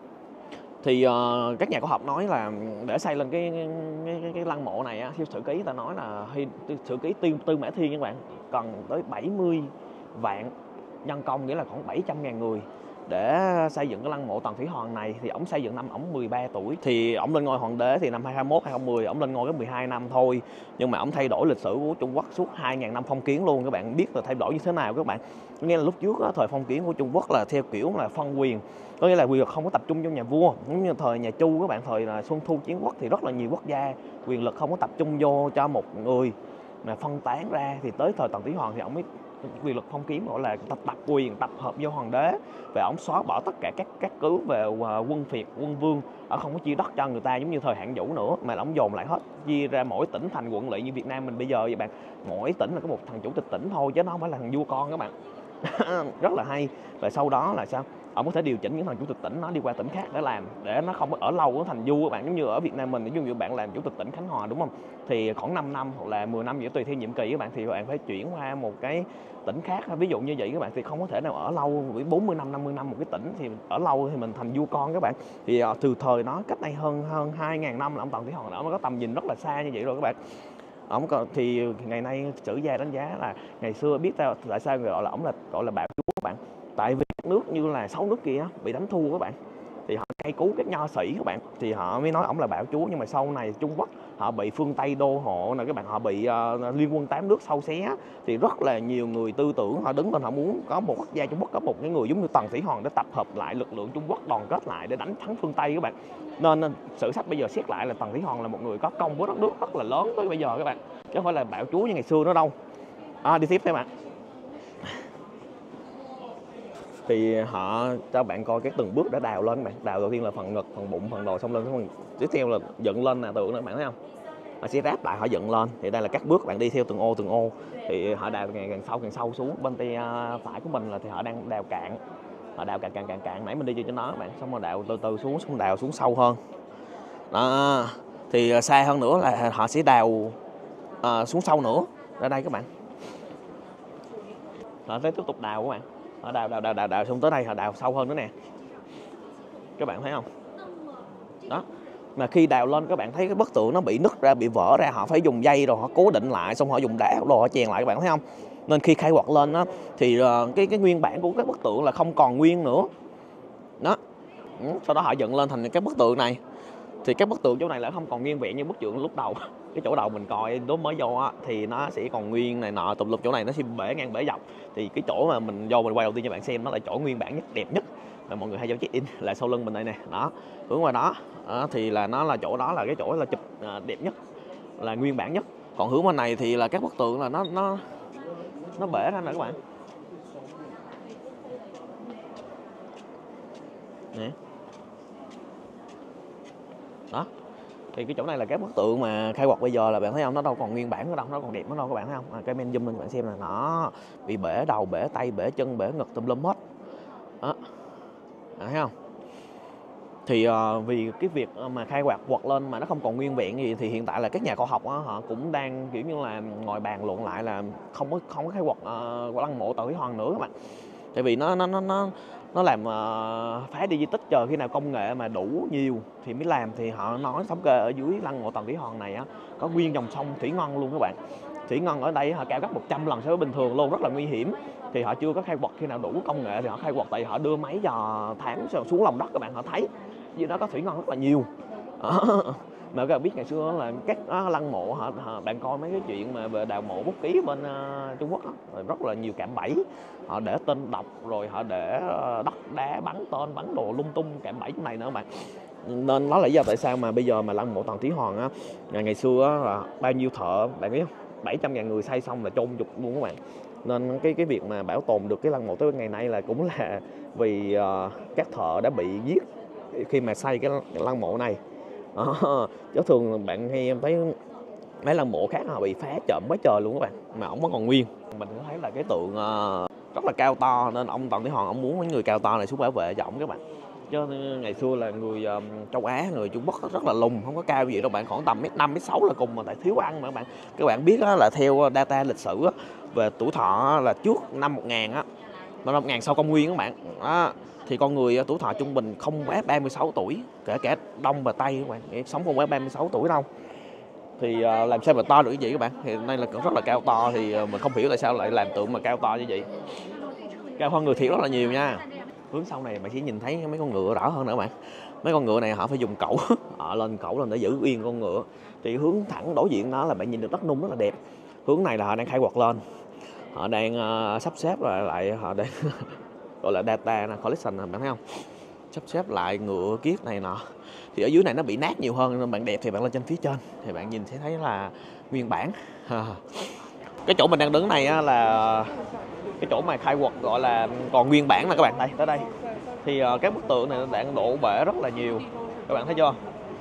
Thì uh, các nhà khoa học nói là để xây lên cái cái, cái, cái lăng mộ này á, theo sử ký ta nói là sử ký tư, tư mã thiên các bạn, cần tới bảy mươi vạn nhân công, nghĩa là khoảng bảy trăm ngàn người để xây dựng cái lăng mộ Tần Thủy Hoàng này. Thì ổng xây dựng năm ổng mười ba tuổi, thì ổng lên ngôi hoàng đế thì năm hai không hai mốt hai không một không ổng lên ngôi có mười hai năm thôi, nhưng mà ổng thay đổi lịch sử của Trung Quốc suốt hai nghìn năm phong kiến luôn. Các bạn biết là thay đổi như thế nào các bạn. Nghe là lúc trước á, thời phong kiến của Trung Quốc là theo kiểu là phân quyền, có nghĩa là quyền lực không có tập trung trong nhà vua, giống như thời nhà Chu các bạn, thời là Xuân Thu Chiến Quốc thì rất là nhiều quốc gia, quyền lực không có tập trung vô cho một người mà phân tán ra. Thì tới thời Tần Thủy Hoàng thì ổng mới quyền lực phong kiến, gọi là tập tập quyền tập hợp vô hoàng đế, và ổng xóa bỏ tất cả các các cứ về quân phiệt quân vương, ở không có chia đất cho người ta giống như thời Hạng Vũ nữa, mà ổng dồn lại hết, chia ra mỗi tỉnh thành quận lỵ như Việt Nam mình bây giờ vậy bạn. Mỗi tỉnh là có một thằng chủ tịch tỉnh thôi, chứ nó không phải là thằng vua con các bạn. Rất là hay. Và sau đó là sao, ông có thể điều chỉnh những thằng chủ tịch tỉnh nó đi qua tỉnh khác để làm, để nó không có ở lâu ở thành vua các bạn. Giống như ở Việt Nam mình, ví dụ như bạn làm chủ tịch tỉnh Khánh Hòa đúng không, thì khoảng năm năm hoặc là mười năm gì tùy theo nhiệm kỳ các bạn, thì bạn phải chuyển qua một cái tỉnh khác, ví dụ như vậy các bạn. Thì không có thể nào ở lâu với bốn mươi năm năm mươi năm một cái tỉnh, thì ở lâu thì mình thành vua con các bạn. Thì uh, từ thời đó cách đây hơn hơn hai nghìn năm là ông Tần Thủy Hoàng đã có tầm nhìn rất là xa như vậy rồi các bạn. Ông có, thì ngày nay sử gia đánh giá là ngày xưa biết sao tại sao gọi là ổng là gọi là bạo chúa các bạn, tại vì các nước như là sáu nước kia bị đánh thua các bạn, thì họ cay cú các nho sĩ các bạn, thì họ mới nói ổng là bạo chúa. Nhưng mà sau này Trung Quốc họ bị phương Tây đô hộ này các bạn, họ bị uh, liên quân tám nước sâu xé, thì rất là nhiều người tư tưởng họ đứng lên, họ muốn có một quốc gia Trung Quốc, có một cái người giống như Tần Thủy Hoàng để tập hợp lại lực lượng Trung Quốc đoàn kết lại để đánh thắng phương Tây các bạn. Nên, nên sử sách bây giờ xét lại là Tần Thủy Hoàng là một người có công với đất nước rất là lớn tới bây giờ các bạn, chứ không phải là bạo chúa như ngày xưa nữa đâu. À, đi tiếp theo bạn. Thì họ cho bạn coi các từng bước để đào lên các bạn. Đào đầu tiên là phần ngực, phần bụng, phần đồ, xong lên phần tiếp theo là dựng lên là tượng đó, bạn thấy không? Họ sẽ ráp lại, họ dựng lên. Thì đây là các bước bạn đi theo từng ô từng ô. Thì họ đào càng, càng sâu càng sâu xuống. Bên tay phải của mình là thì họ đang đào cạn. Họ đào càng càng càng cạn, nãy mình đi cho nó các bạn, xong rồi đào từ từ xuống, xuống đào xuống sâu hơn. Đó. Thì xa hơn nữa là họ sẽ đào uh, xuống sâu nữa. Ở đây các bạn. Họ sẽ tiếp tục đào các bạn. Họ đào đào đào đào đào xong tới đây họ đào sâu hơn nữa nè, các bạn thấy không? Đó, mà khi đào lên các bạn thấy cái bức tượng nó bị nứt ra, bị vỡ ra, họ phải dùng dây rồi họ cố định lại, xong họ dùng đá đồ họ chèn lại, các bạn thấy không? Nên khi khai quật lên đó thì uh, cái cái nguyên bản của các bức tượng là không còn nguyên nữa. Đó, sau đó họ dựng lên thành cái bức tượng này. Thì các bức tượng chỗ này là không còn nguyên vẹn như bức tượng lúc đầu. Cái chỗ đầu mình coi lúc mới vô á thì nó sẽ còn nguyên này nọ tùm lum, chỗ này nó sẽ bể ngang bể dọc. Thì cái chỗ mà mình vô mình quay đầu tiên cho bạn xem nó là chỗ nguyên bản nhất, đẹp nhất, mà mọi người hay vô check in là sau lưng mình đây nè. Đó, hướng qua đó, đó thì là nó là chỗ đó là cái chỗ là chụp đẹp nhất, là nguyên bản nhất. Còn hướng bên này thì là các bức tượng là nó nó nó bể ra nè các bạn. nè. Đó, thì cái chỗ này là cái bức tượng mà khai quật bây giờ là bạn thấy không, nó đâu còn nguyên bản nữa đâu, nó còn đẹp nữa đâu các bạn thấy không. À, cái men zoom lên các bạn xem là nó bị bể đầu, bể tay, bể chân, bể ngực tùm lum hết. Đó, à, thấy không. Thì uh, vì cái việc mà khai quật quật lên mà nó không còn nguyên vẹn gì thì hiện tại là các nhà khoa học đó, họ cũng đang kiểu như là ngồi bàn luận lại là không có không có khai quật uh, lăng mộ Tần Thủy Hoàng nữa các bạn. Tại vì nó nó nó nó nó làm uh, phá đi di tích, chờ khi nào công nghệ mà đủ nhiều thì mới làm. Thì họ nói thống kê ở dưới lăng mộ Tần Thủy Hoàng này á, có nguyên dòng sông thủy ngân luôn các bạn. Thủy ngân ở đây họ cao gấp một trăm lần so với bình thường luôn, rất là nguy hiểm. Thì họ chưa có khai quật, khi nào đủ công nghệ thì họ khai quật, tại họ đưa máy dò thám xuống lòng đất các bạn, họ thấy dưới đó có thủy ngân rất là nhiều. Mà các bạn biết ngày xưa là các uh, lăng mộ họ, họ bạn coi mấy cái chuyện mà về đào mộ bút ký bên uh, Trung Quốc đó, rất là nhiều cạm bẫy, họ để tên độc, rồi họ để uh, đất đá bắn tên bắn đồ lung tung, cạm bẫy trong này nữa các bạn. Nên đó là lý do tại sao mà bây giờ mà lăng mộ Tần Thủy Hoàng á, ngày xưa á, là bao nhiêu thợ bạn biết không, bảy trăm ngàn người xây xong là chôn dục luôn các bạn. Nên cái cái việc mà bảo tồn được cái lăng mộ tới ngày nay là cũng là vì uh, các thợ đã bị giết khi mà xây cái, cái lăng mộ này. Đó. Chứ thường bạn hay em thấy mấy lăng mộ khác họ bị phá trộm quá trời luôn các bạn, mà ổng vẫn còn nguyên. Mình cũng thấy là cái tượng uh, rất là cao to, nên ông Tần Thủy Hoàng ông muốn mấy người cao to này xuống bảo vệ cho ổng các bạn. Chứ ngày xưa là người uh, châu Á, người Trung Quốc rất là lùn, không có cao gì đâu bạn, khoảng tầm mét năm, mét sáu là cùng, mà tại thiếu ăn mà các bạn. Các bạn biết đó, là theo data lịch sử đó, về tuổi thọ là trước năm một nghìn á, năm một nghìn sau công nguyên các bạn. Đó, thì con người tuổi thọ trung bình không quá ba mươi sáu tuổi, kể cả Đông và Tây các bạn, sống không quá ba mươi sáu tuổi đâu. Thì uh, làm sao mà to được cái gì các bạn, thì nay là cũng rất là cao to. Thì uh, mình không hiểu tại sao lại làm tượng mà cao to như vậy, cao hơn người thiệt rất là nhiều nha. Hướng sau này bạn chỉ nhìn thấy mấy con ngựa rõ hơn nữa các bạn. Mấy con ngựa này họ phải dùng cẩu họ lên cẩu lên để giữ yên con ngựa. Thì hướng thẳng đối diện đó là bạn nhìn được đất nung rất là đẹp. Hướng này là họ đang khai quật lên, họ đang uh, sắp xếp lại lại họ đang gọi là data collection, bạn thấy không, sắp xếp lại ngựa kiết này nọ. Thì ở dưới này nó bị nát nhiều hơn, nên bạn đẹp thì bạn lên trên phía trên thì bạn nhìn sẽ thấy là nguyên bản. Cái chỗ mình đang đứng này á, là cái chỗ mà khai quật gọi là còn nguyên bản nè các bạn. Đây, tới đây thì uh, các bức tượng này đang đổ bể rất là nhiều, các bạn thấy chưa.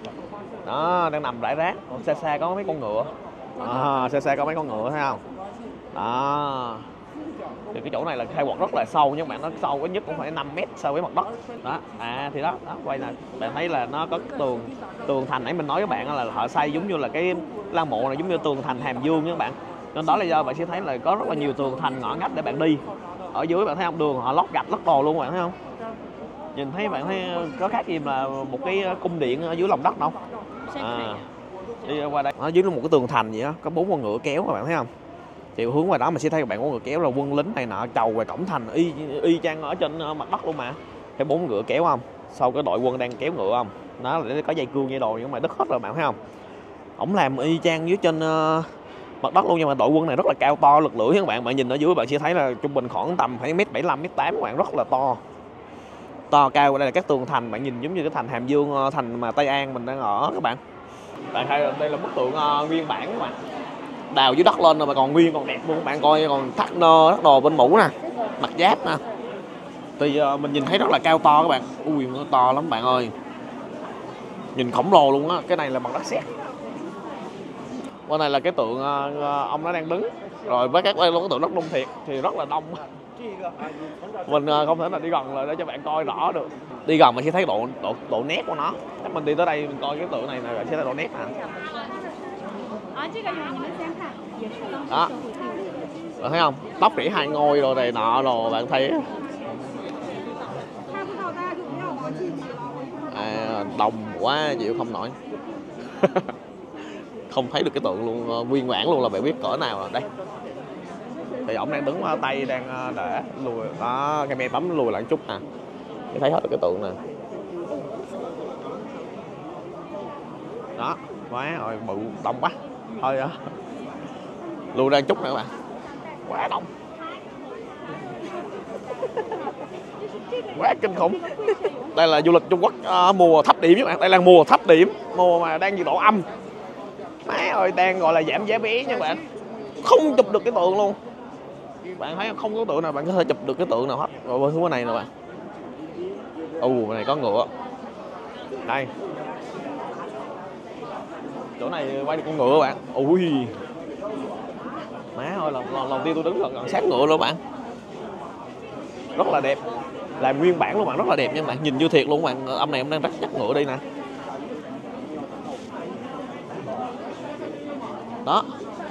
Đó, đang nằm rải rác. Xa xa có mấy con ngựa, à, xa xa có mấy con ngựa thấy không. Đó, thì cái chỗ này là khai quật rất là sâu nhưng bạn, nó sâu có nhất cũng phải năm mét so với mặt đất. Đó, à thì đó, đó quay nè, bạn thấy là nó có cái tường tường thành nãy mình nói với bạn là họ xây giống như là cái lăng mộ này giống như tường thành Hàm Dương nha các bạn. Nên đó là do bạn sẽ thấy là có rất là nhiều tường thành ngõ ngách để bạn đi. Ở dưới bạn thấy không, đường họ lót gạch lót đồ luôn, bạn thấy không. Nhìn thấy bạn thấy có khác gì là một cái cung điện ở dưới lòng đất đâu. À, đi qua đây, ở dưới một cái tường thành vậy đó, có bốn con ngựa kéo các bạn thấy không. Thì hướng ngoài đó mình sẽ thấy các bạn có người kéo là quân lính này nọ trầu ngoài cổng thành y y chang ở trên mặt đất luôn mà. Thấy bốn ngựa kéo không, sau cái đội quân đang kéo ngựa không, nó là có dây cương dây đồ nhưng mà đứt hết rồi bạn thấy không. Ổng làm y chang dưới trên uh, mặt đất luôn, nhưng mà đội quân này rất là cao to lực lưỡng các bạn. Bạn nhìn ở dưới bạn sẽ thấy là trung bình khoảng tầm phải mét bảy mươi lăm mét tám các bạn, rất là to to cao. Đây là các tường thành, bạn nhìn giống như cái thành Hàm Dương, thành mà Tây An mình đang ở các bạn. Bạn thấy đây là bức tượng uh, nguyên bản các bạn, đào dưới đất lên rồi mà còn nguyên còn đẹp luôn các bạn. Coi còn thắt nơ thắt đồ bên mũ nè, mặt giáp nè. Thì uh, mình nhìn thấy rất là cao to các bạn. Ui nó to lắm bạn ơi, nhìn khổng lồ luôn á. Cái này là bằng đất sét. Bên này là cái tượng uh, ông nó đang đứng rồi với các đây luôn, cái tượng đất nung thiệt thì rất là đông. Mình uh, không thể nào đi gần lại để cho bạn coi rõ được. Đi gần mình sẽ thấy độ độ độ nét của nó. Chắc mình đi tới đây mình coi cái tượng này này sẽ thấy độ nét nè. Đó, bạn thấy không, tóc rỉ hai ngôi rồi này nọ rồi bạn thấy. À, đồng quá chịu không nổi. Không thấy được cái tượng luôn, nguyên bản luôn là bạn biết cỡ nào rồi. Đây thì ổng đang đứng tay đang để lùi đó, cái me tấm lùi lại chút nè, để thấy hết được cái tượng nè. Đó, quá rồi, bự đông quá thôi đó. Lùi ra chút nữa các bạn, quá đông, quá kinh khủng. Đây là du lịch Trung Quốc uh, mùa thấp điểm các bạn, đây là mùa thấp điểm, mùa mà đang nhiệt độ âm. Má ơi, đang gọi là giảm giá vé nha bạn, không chụp được cái tượng luôn. Bạn thấy không có tượng nào bạn có thể chụp được cái tượng nào hết. Rồi bên phía này nè bạn, Ù, này có ngựa. Đây. Chỗ này quay được con ngựa bạn. Ui. Má ơi, lần, lần, lần tiên tôi đứng gần, gần sát ngựa luôn bạn. Rất là đẹp. Làm nguyên bản luôn bạn, rất là đẹp nha bạn. Nhìn như thiệt luôn bạn. Ông này ông đang rất chắc ngựa đi nè. Đó.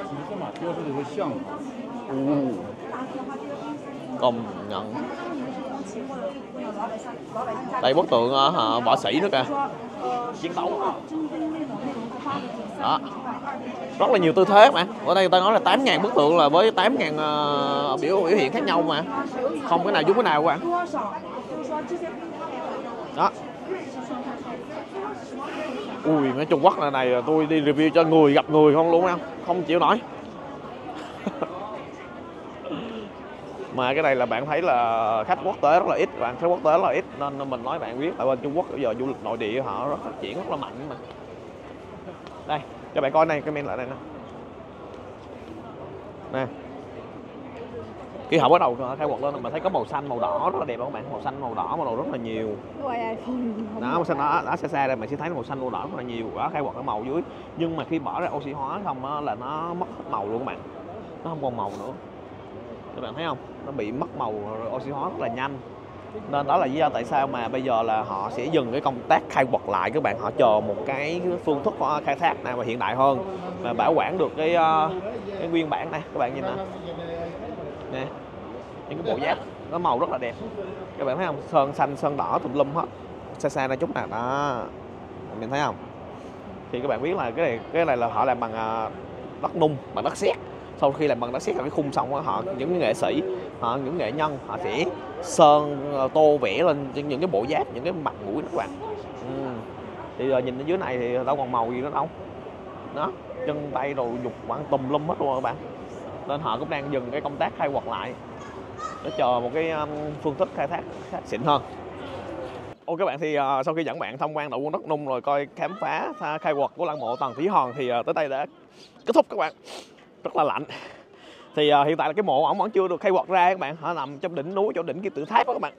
Uh. Công nhận. Đây bức tượng uh, võ sĩ nữa kìa. Chiến đấu. Đó. Rất là nhiều tư thế mà. Ở đây người ta nói là tám ngàn bức tượng là với tám ngàn uh, biểu biểu hiện khác nhau mà. Không cái nào giống cái nào các bạn. Đó. Ui, ở Trung Quốc này, này tôi đi review cho người gặp người không luôn không? Không chịu nổi. Mà cái này là bạn thấy là khách quốc tế rất là ít, bạn khách quốc tế rất là ít nên mình nói bạn biết tại bên Trung Quốc bây giờ du lịch nội địa họ rất phát triển rất là mạnh mà. Đây, cho bạn coi này, comment lại đây nè. Nè. Khi họ bắt đầu khai quật lên mình thấy có màu xanh, màu đỏ rất là đẹp không bạn? Màu xanh, màu đỏ, màu rất là nhiều. Đó, màu xanh đó, đó xa xa đây mình sẽ thấy màu xanh, màu đỏ rất là nhiều. Đó, khai quật cái màu dưới. Nhưng mà khi bỏ ra oxy hóa xong đó, là nó mất màu luôn các bạn. Nó không còn màu nữa. Các bạn thấy không? Nó bị mất màu oxy hóa rất là nhanh. Nên đó là lý do tại sao mà bây giờ là họ sẽ dừng cái công tác khai quật lại các bạn. Họ chờ một cái phương thức khai thác nào mà hiện đại hơn mà bảo quản được cái cái nguyên bản này. Các bạn nhìn nè. Nè. Những cái bộ giáp nó màu rất là đẹp. Các bạn thấy không? Sơn xanh, sơn đỏ tùm lum hết. Xa xa ra chút nào đó. Mình thấy không? Thì các bạn biết là cái này cái này là họ làm bằng đất nung, bằng đất sét. Sau khi làm bằng đất sét ở cái khung xong đó, họ những nghệ sĩ, họ những nghệ nhân họ sẽ sơn tô vẽ lên những cái bộ giáp, những cái mặt mũi đó các bạn. Ừ. Thì giờ nhìn ở dưới này thì đâu còn màu gì nữa đâu. Đó, chân tay đồ dục quăng tùm lum hết luôn các bạn. Nên họ cũng đang dừng cái công tác khai quật lại để chờ một cái um, phương thức khai thác khác xịn hơn. Ok các bạn, thì uh, sau khi dẫn bạn tham quan đậu quân đất nung rồi coi khám phá khai quật của lăng mộ Tần Thủy Hoàng thì uh, tới đây đã kết thúc các bạn. Rất là lạnh. Thì uh, hiện tại là cái mộ ổng vẫn chưa được khai quật ra các bạn. Họ nằm trong đỉnh núi chỗ đỉnh Kim Tự Tháp đó các bạn.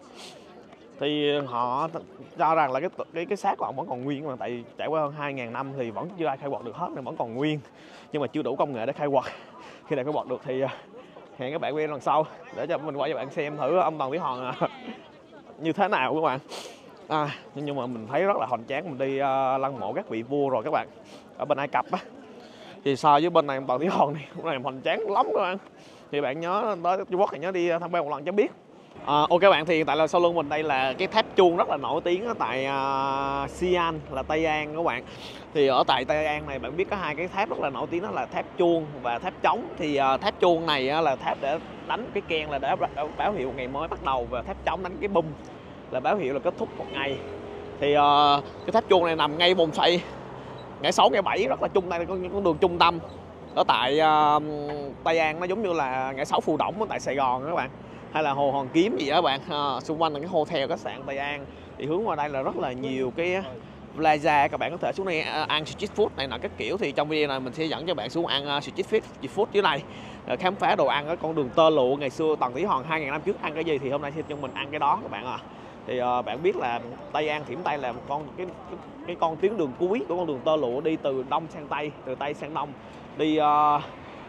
Thì họ cho rằng là cái cái cái xác của ổng vẫn còn nguyên các bạn, tại trải qua hơn hai ngàn năm thì vẫn chưa ai khai quật được hết nên vẫn còn nguyên. Nhưng mà chưa đủ công nghệ để khai quật. Khi nào khai quật được thì uh, hẹn các bạn quay lần sau để cho mình quay cho bạn xem thử ông Tần Thủy Hoàng uh, như thế nào các bạn. À, nhưng mà mình thấy rất là hoành tráng. Mình đi uh, lăng mộ các vị vua rồi các bạn ở bên Ai Cập á, thì so với bên này Tần Thủy Hoàng này cũng này hoành tráng lắm các bạn. Thì bạn nhớ tới Trung Quốc thì nhớ đi tham quan một lần cho biết. À, ok các bạn, thì hiện tại là sau lưng mình đây là cái tháp chuông rất là nổi tiếng ở tại uh, Xi'an là Tây An các bạn. Thì ở tại Tây An này bạn biết có hai cái tháp rất là nổi tiếng, đó là tháp chuông và tháp trống. Thì uh, tháp chuông này uh, là tháp để đánh cái keng là để báo hiệu ngày mới bắt đầu, và tháp trống đánh cái bum là báo hiệu là kết thúc một ngày. Thì uh, cái tháp chuông này nằm ngay vòng xoay ngã sáu ngã bảy rất là chung, đây là con, con đường trung tâm ở tại uh, Tây An. Nó giống như là ngã sáu Phù Đổng ở tại Sài Gòn các bạn, hay là Hồ Hoàn Kiếm gì đó các bạn. À, xung quanh là cái hotel khách sạn Tây An. Thì hướng qua đây là rất là nhiều cái plaza, các bạn có thể xuống đây ăn street food này nọ các kiểu. Thì trong video này mình sẽ dẫn cho bạn xuống ăn street food, street food dưới này, khám phá đồ ăn ở con đường tơ lụa ngày xưa Tần Thủy Hoàng hai ngàn năm trước ăn cái gì thì hôm nay sẽ cho mình ăn cái đó các bạn à. Thì uh, bạn biết là Tây An Thiểm Tây là một con cái, cái cái con tuyến đường cuối của con đường tơ lụa đi từ đông sang tây, từ tây sang đông. Đi uh,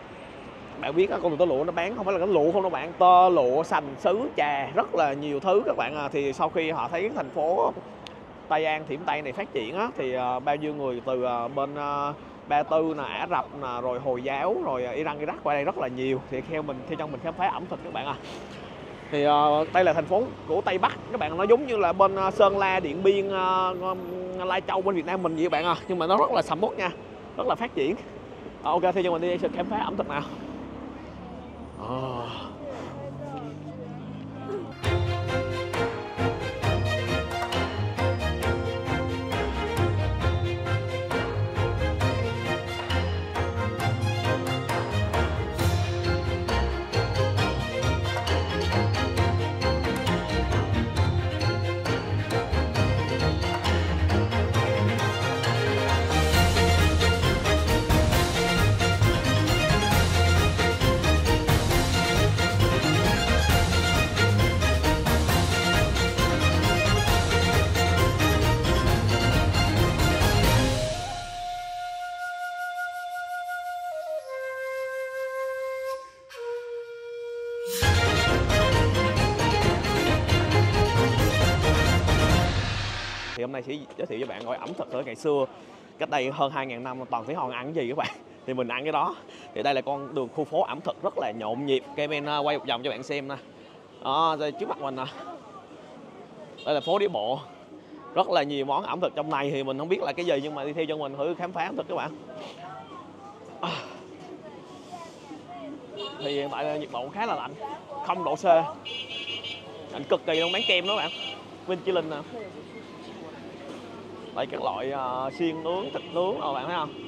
bạn biết con đường tơ lụa nó bán không phải là cái lụa không đâu bạn, tơ lụa, sành sứ, trà, rất là nhiều thứ các bạn à. Thì sau khi họ thấy cái thành phố Tây An Thiểm Tây này phát triển á, thì uh, bao nhiêu người từ uh, bên uh, Ba Tư nè, Ả Rập nè, rồi Hồi giáo, rồi uh, Iran, Iraq qua đây rất là nhiều. Thì theo mình, theo trong mình khám phá ẩm thực các bạn à. Thì uh, đây là thành phố của Tây Bắc các bạn, nó giống như là bên uh, Sơn La, Điện Biên, uh, Lai Châu bên Việt Nam mình vậy các bạn à. Nhưng mà nó rất là sầm uất nha, rất là phát triển. uh, Ok, thì cho mình đi khám phá ẩm thực nào. Oh. Thì hôm nay sẽ giới thiệu với bạn gọi ẩm thực ở ngày xưa, cách đây hơn hai nghìn năm Toàn Thúy Hon ăn cái gì các bạn. Thì mình ăn cái đó. Thì đây là con đường khu phố ẩm thực rất là nhộn nhịp. Kevin quay một vòng cho bạn xem nè. Đó, đây trước mặt mình nè. Đây là phố đi bộ. Rất là nhiều món ẩm thực trong này thì mình không biết là cái gì, nhưng mà đi theo chân mình thử khám phá ẩm thực các bạn. À. Thì hiện tại là nhiệt độ khá là lạnh, không độ C. Lạnh cực kỳ luôn, bán kem đó bạn. Vinh Chi Linh nè. Đây các loại uh, xiên nướng, thịt nướng rồi bạn thấy không?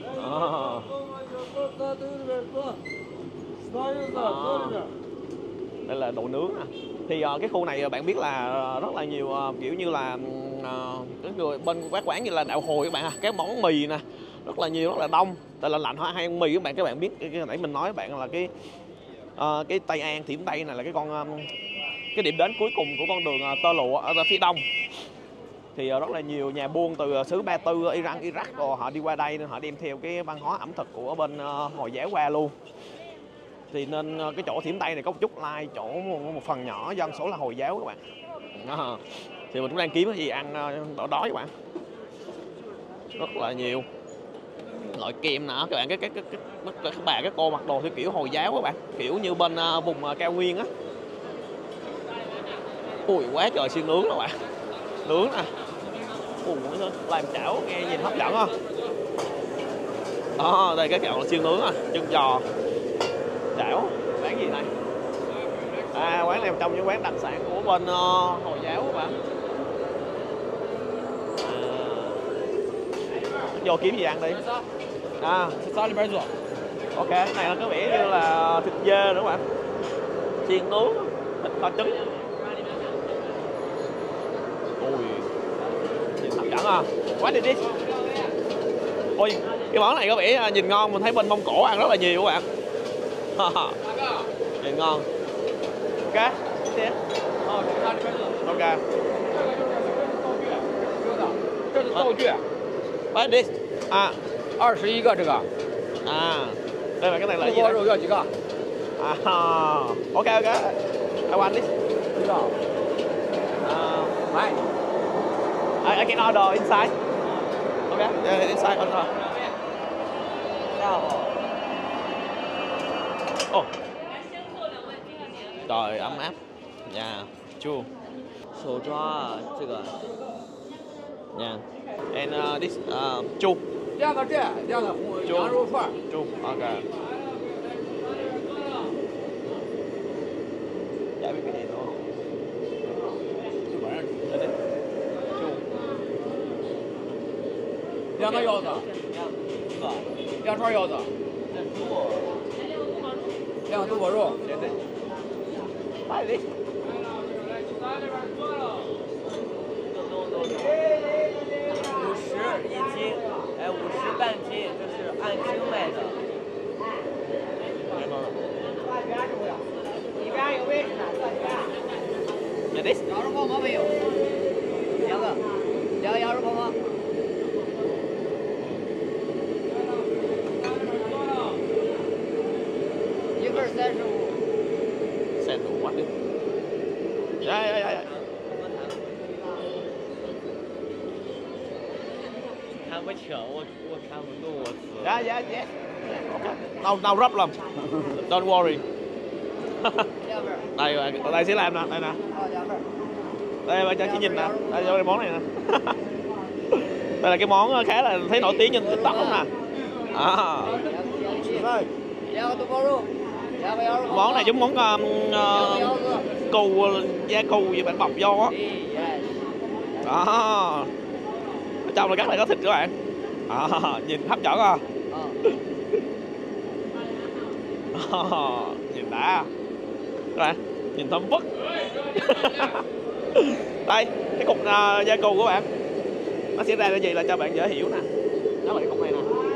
À. À. Đây là đồ nướng nè. Thì uh, cái khu này bạn biết là rất là nhiều uh, kiểu như là uh, cái người bên các quán như là Đạo Hồi các bạn à, các món mì nè, rất là nhiều, rất là đông. Tại là lạnh hay ăn mì các bạn, các bạn biết cái nãy mình nói các bạn là cái uh, cái Tây An Thiểm Tây này là cái con um, cái điểm đến cuối cùng của con đường uh, tơ lụa ở phía đông. Thì uh, rất là nhiều nhà buôn từ xứ Ba Tư, Iran, Iraq rồi họ đi qua đây nên họ đem theo cái văn hóa ẩm thực của bên uh, Hồi giáo qua luôn. Thì nên cái chỗ Thiểm Tây này có một chút like, chỗ một phần nhỏ dân số là Hồi giáo các bạn. Đó. Thì mình cũng đang kiếm cái gì ăn đỡ đói các bạn. Rất là nhiều loại kem nữa các bạn, cái cái cái cái các bà các cô mặc đồ theo kiểu Hồi giáo các bạn, kiểu như bên uh, vùng uh, cao nguyên á. Ui quá trời xiên nướng các bạn, nướng nè. Ui làm chảo nghe nhìn hấp dẫn không? Đó, đây cái chảo xiên nướng à, chân giò. Chảo, bán gì này? À, quán này trong những quán đặc sản của bên uh, Hồi giáo các bạn. À, vô kiếm gì ăn đi. À, ok, cái này là có vẻ như là thịt dê nữa các bạn. Chiên nướng, thịt kho trứng. Ui, nhìn hấp dẫn à. Quá đi đi. Ôi, cái món này có vẻ nhìn ngon, mình thấy bên Mông Cổ ăn rất là nhiều các bạn. Nhìn ngon. Ok, ok. What is this? À, hai mươi一个这个。 à, đây là cái này là gì? 锅肉要几个？ À, ok ok. I want this. 知道。 Uh, 来。 I, I can order inside. Okay, yeah, inside order. Oh. Trời ấm áp. Yeah, chua. 手抓这个。 Yeah. And uh, this uh, chua. 两个这，两个红羊肉串。 Chua. Okay. Dạ biết cái gì nữa. Chua. 两个腰子。两串腰子。两个猪脖肉。 Phải đi. 五十一斤，哎，五十半斤，这是按斤卖的。里边有位置呢，这边。 Dạ đi. 羊肉泡馍没有？两个，两个羊肉泡馍。一份三十五。 Xe đủ quá đi. Dạ dạ dạ. 看不清，我我看不懂我字。 Dạ dạ dạ. Okay. No no problem. Don't worry. 两份。 Đây bạn, đây sẽ làm nè, đây nè. 好，两份。 Đây bạn cho chị nhìn nè, đây cho cái món này nè. Đây là cái món khá là thấy nổi tiếng trên TikTok không nè. À. 两个猪包肉，两个羊肉。 Món này giống món uh, uh, cù, da cù gì bạn bọc vô á. Đó. Ở trong là rất là có thịt các bạn. À, nhìn hấp dẫn à. À, nhìn đã. Các bạn, nhìn thơm phức. Đây, cái cục uh, da cù của bạn. Nó sẽ ra cái gì là cho bạn dễ hiểu nè. Đó là cái cục này nè.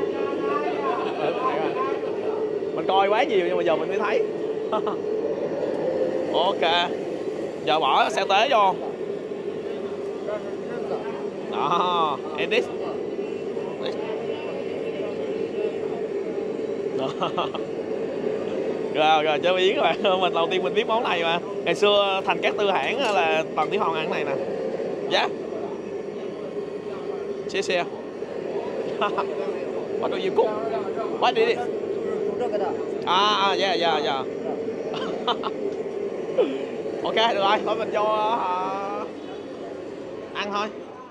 Mình coi quá nhiều nhưng mà giờ mình mới thấy. Ok. Giờ bỏ xe tế vô. Đó, and this. Đó. Rồi rồi chơi biến các bạn. Mình đầu tiên mình biết món này mà. Ngày xưa Thành Cát Tư Hãn là Toàn Thúy Hon ăn cái này nè. Dạ. 谢谢。What do you cook? What is it? 煮这个的。 À, à dạ dạ dạ. Ok được rồi, thôi mình vô uh, ăn thôi.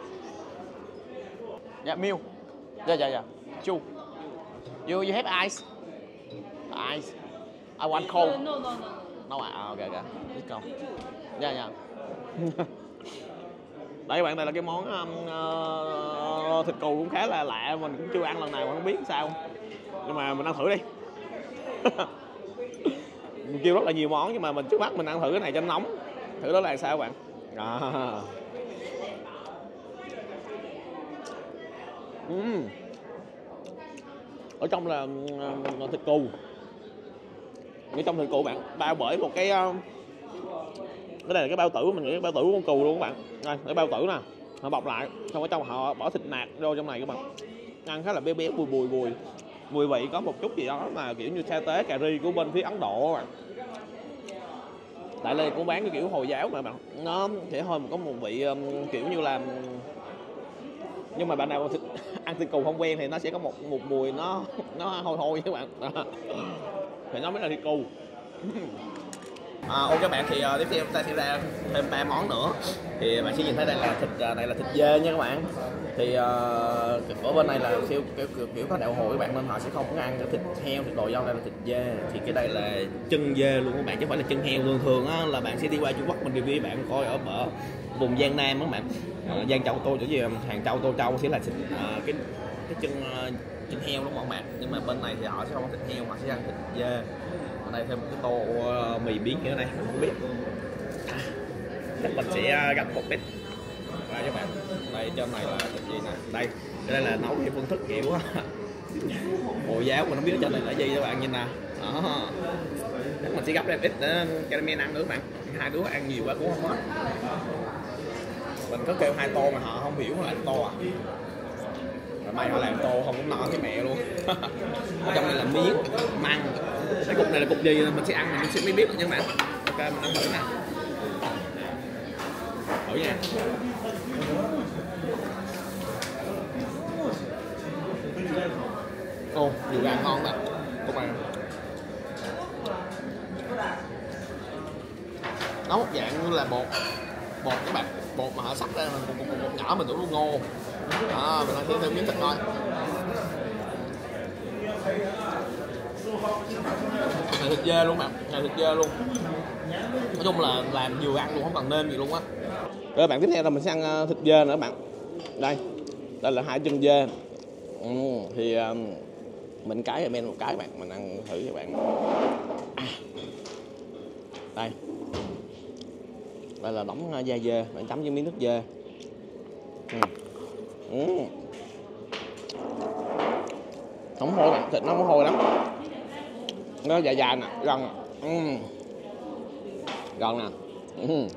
Dạ Miu. Dạ dạ dạ. Chu. You you have ice? Ice. I want cold. No, no, no, no. No à, ok ok. Let's go. Dạ dạ. Đây các bạn, đây là cái món um, uh, thịt cừu cũng khá là lạ, mình cũng chưa ăn lần nào mà không biết sao. Nhưng mà mình ăn thử đi. Mình kêu rất là nhiều món nhưng mà mình trước mắt mình ăn thử cái này cho nóng. Thử đó là sao các bạn. À. Uhm. Ở trong là uh, thịt cừu. Ở trong thịt cừu bạn bao bởi một cái uh, cái này là cái bao tử, mình nghĩ cái bao tử của con cừu luôn các bạn. Đây, cái bao tử nè, họ bọc lại, xong ở trong họ bỏ thịt nạc vô trong này các bạn. Ăn khá là béo béo bùi bùi bùi. Mùi vị có một chút gì đó mà kiểu như sa tế cà ri của bên phía Ấn Độ các bạn. Tại đây cũng bán cái kiểu Hồi giáo mà bạn, nó sẽ hơi có một vị um, kiểu như là, nhưng mà bạn nào thịt, ăn thịt cừu không quen thì nó sẽ có một một mùi nó nó hôi hôi các bạn. Thì nó mới là thịt cừu. À, ok các bạn, thì uh, tiếp theo chúng ta sẽ ra thêm ba món nữa. Thì bạn sẽ nhìn thấy đây là thịt uh, này là thịt dê nha các bạn. Thì uh, ở bên này là kiểu, kiểu, kiểu, kiểu có đạo hồi các bạn nên họ sẽ không có ăn thịt heo, thịt đồ dâu, đây là thịt dê. Thì cái đây là chân dê luôn các bạn, chứ không phải là chân heo. Thường thường á, là bạn sẽ đi qua Trung Quốc mình review bạn coi ở bờ vùng Giang Nam các bạn, uh, Giang Châu Tô chỗ gì Hàng Châu Tô Châu sẽ là thịt uh, cái cái chân uh, chân heo đúng không các bạn. Nhưng mà bên này thì họ sẽ không có thịt heo, họ sẽ ăn thịt dê. Ở đây thêm một cái tô uh, mì biến nữa này, không biết. À, chắc mình sẽ gấp một ít. Đây các bạn, đây trên này là thịt gì nè, đây, đây là nấu theo phương thức kiểu Hồi giáo mà không biết trên này là gì các bạn nhìn nè. Đó. Chắc mình sẽ gấp ra ít để caramel ăn nữa các bạn. Hai đứa ăn nhiều quá cũng không hết. Mình có kêu hai tô mà họ không hiểu là tô à. Rồi may họ làm tô không cũng no cái mẹ luôn. Ở trong này là miếng măng. Cái cục này là cục gì mình sẽ ăn mình sẽ mới biết nha các bạn. Ok mình ăn thử nè. Thử nha. Ồ, nhiều gà ngon đó. Cục này nó một dạng như là bột bột các bạn, bột mà họ sắc ra mình một, một, một nhỏ mình đủ luôn ngô. À, mình ăn thêm thêm miếng thịt thôi. Này thịt dê luôn bạn, này thịt dê luôn. Nói chung là làm vừa ăn luôn, không cần nêm gì luôn á. Rồi bạn, tiếp theo là mình sẽ ăn thịt dê nữa bạn. Đây, đây là hai chân dê. Ừ, thì um, mình cái rồi men một cái bạn, mình ăn thử cho bạn. À. Đây. Đây là đóng da dê, bạn chấm với miếng nước dê. Ừ. Ừ. Không hôi bạn, thịt nó không hôi lắm. Nó dài dài nè, gần. Ừ. Gần nè. Ừ.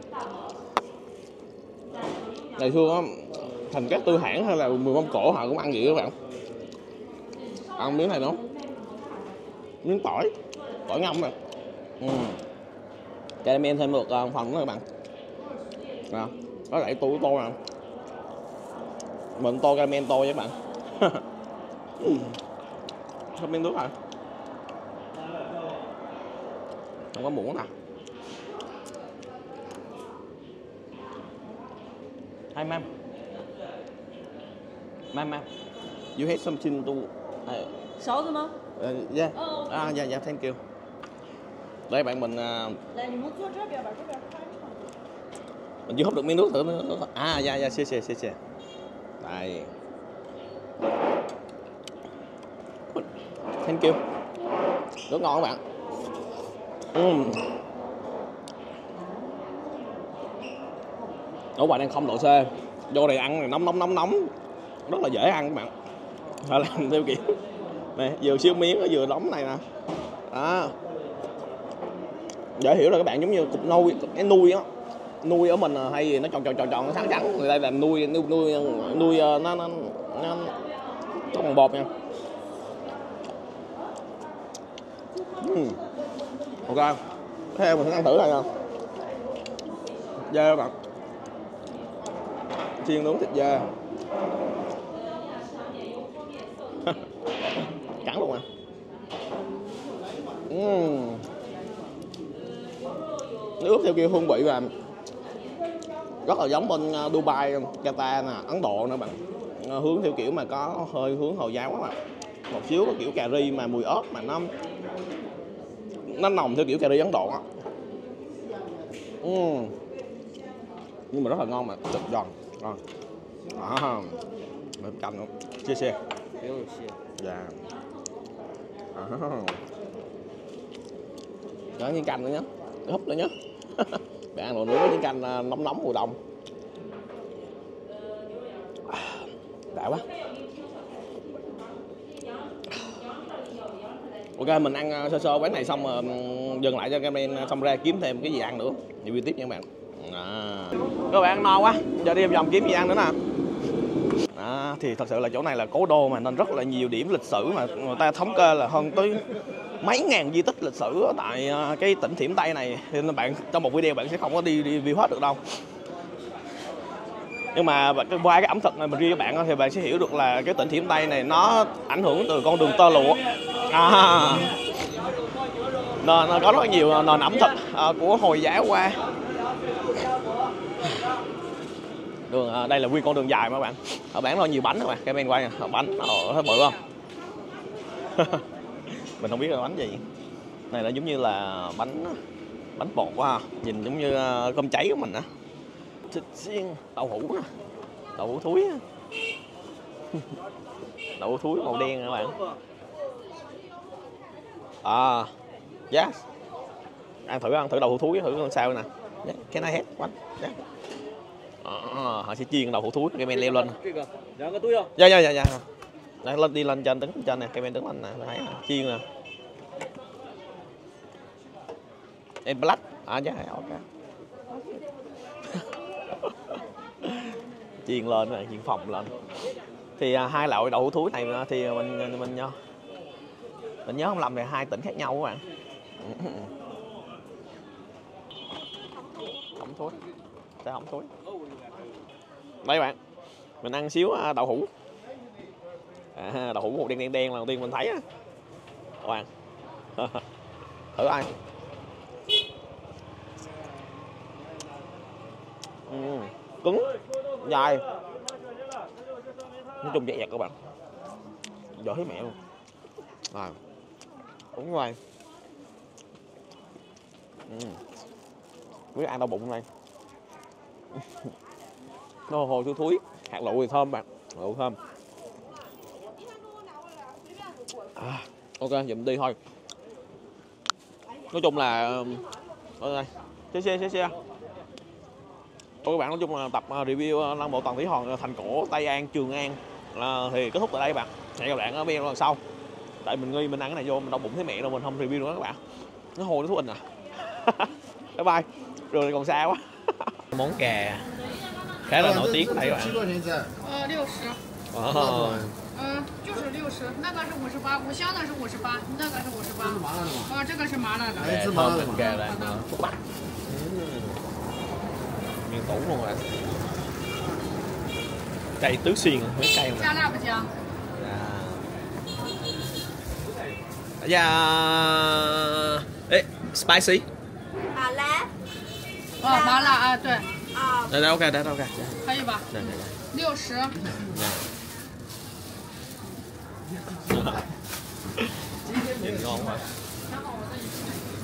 Ngày xưa á, thành các tư hãng hay là mười Mông Cổ họ cũng ăn vậy các bạn. Ăn miếng này nữa. Miếng tỏi, tỏi ngâm nè. Ừ. Caramel thêm được uh, phần nữa các bạn. Nè, có lại tô tô nè. Mình tô caramel tô với các bạn. Không miếng nước hả? Không có muỗng nè. Hi ma'am. Ma'am ma'am. You have something to uh, 勺子吗？ uh, yeah. Oh, Ah, yeah, yeah, thank you. Đây bạn mình uh, 来，你们坐这边吧，这边宽敞。 mình chưa hút được miếng nước thử nữa. À, dạ dạ, xê xê xê xê. Đây. Thank you. Rất ngon các bạn. Uhm. Ở ngoài đang không độ C. Vô đây ăn này nóng nóng nóng nóng. Rất là dễ ăn các bạn. Họ làm theo kiểu này, vừa siêu miếng vừa nóng này nè. Đó. Dễ hiểu là các bạn, giống như cục nuôi, cái nuôi á. Nuôi ở mình hay gì nó tròn tròn tròn tròn nó sáng trắng, người ta làm nuôi nuôi nuôi nuôi nó nó nó, nó bằng bột nha. Uhm. Ok, theo mình sẽ ăn thử này nè. Dê các bạn, chiên nướng thịt dê. ướp theo kiểu hương vị là rất là giống bên Dubai, Qatar nè, Ấn Độ nữa bạn. Hướng theo kiểu mà có hơi hướng Hồi giáo á, một xíu có kiểu cà ri mà mùi ớt mà nó nó nồng theo kiểu cà ri Ấn Độ á. uhm. Nhưng mà rất là ngon mà cực giòn. Ngon. À, canh nữa. Chia sẻ. Dạ. À. Đó, miếng canh nữa nhé, húp nữa nhé. Bạn ăn đồ nướng với miếng canh nóng nóng mùa đông. Đã quá. Ok, mình ăn sơ sơ quán này xong rồi dừng lại cho camera, xong ra kiếm thêm cái gì ăn nữa, review tiếp nha các bạn. À. Các bạn ăn no quá, giờ đi vòng kiếm gì ăn nữa nè. À, thì thật sự là chỗ này là cố đô mà nên rất là nhiều điểm lịch sử mà người ta thống kê là hơn tới mấy ngàn di tích lịch sử ở tại cái tỉnh Thiểm Tây này, nên bạn trong một video bạn sẽ không có đi, đi review hết được đâu. Nhưng mà qua cái ẩm thực này mình riêng với bạn thì bạn sẽ hiểu được là cái tỉnh Thiểm Tây này nó ảnh hưởng từ con đường tơ lụa. À, nên có rất là nhiều nền ẩm thực của Hồi giáo qua. Đường đây là nguyên con đường dài mà các bạn. Họ bán rất nhiều bánh các bạn, cái bên quay nè, bánh nó thấy bự không? Mình không biết là bánh gì. Này là giống như là bánh bánh bột quá, nhìn giống như cơm cháy của mình á. Thịt xiên, đậu hũ nè, đậu hũ thúi, đậu hũ thúi màu đen các bạn. À, yes. Ăn thử ăn thử đậu hũ thúi thử con sao nè. Cái này hết quánh. Yeah. À, họ sẽ chiên đậu hũ thúi, cái men leo lên. Dạ dạ dạ dạ. Đây lên đi lên trên đứng trên nè, cái men đứng lên nè, thấy chiên nè. Em black. À dạ ok. Chiên lên rồi, chiên phồng lên. Thì à, hai loại đậu hũ thúi này thì mình mình mình nhớ mình nhớ không lầm thì hai tỉnh khác nhau các bạn. Không thối. Sao không thối? Đây bạn, mình ăn xíu đậu hũ. À, đậu hũ màu đen đen đen lần đầu tiên mình thấy á. Các bạn. Thử ai? Uhm, cứng, dài. Nói chung dễ dặt các bạn. Giỏi thấy mẹ luôn. À, đúng rồi. Uhm. Biết ăn đau bụng này. Nó hồi thúi thúi, hạt lựu thì thơm bạn, lựu thơm. À, ok, giờ mình đi thôi. Nói chung là ở đây, xe xe xe xe. Các bạn, nói chung là tập review Lăng Mộ Tần Thủy Hoàng thành cổ Tây An Trường An là thì kết thúc tại đây các bạn. Hẹn các bạn ở video lần sau. Tại mình nghi mình ăn cái này vô mình đau bụng thấy mẹ rồi mình không review nữa các bạn. Nó hồi nó thú hình à. Bye bye. Rồi còn xa quá. Món gà khá là nổi tiếng ở đây các bạn. Ờ,六十。 哦。 嗯，就是六十，那个是五十八，五香的是五十八，那个是五十八。哦，这个是麻辣的。 哎，thơm thịt gà là thuốc bắc. Miền tủ luôn rồi. Cây tứ xuyên, mấy cây mà. 加辣不加？ Dạ. Ê, spicy. 好嘞。 哦，麻辣啊，对。 啊。 Đây đây ok, đây ok. 可以吧？ Đây đây. 六十。 Nhìn ngon quá.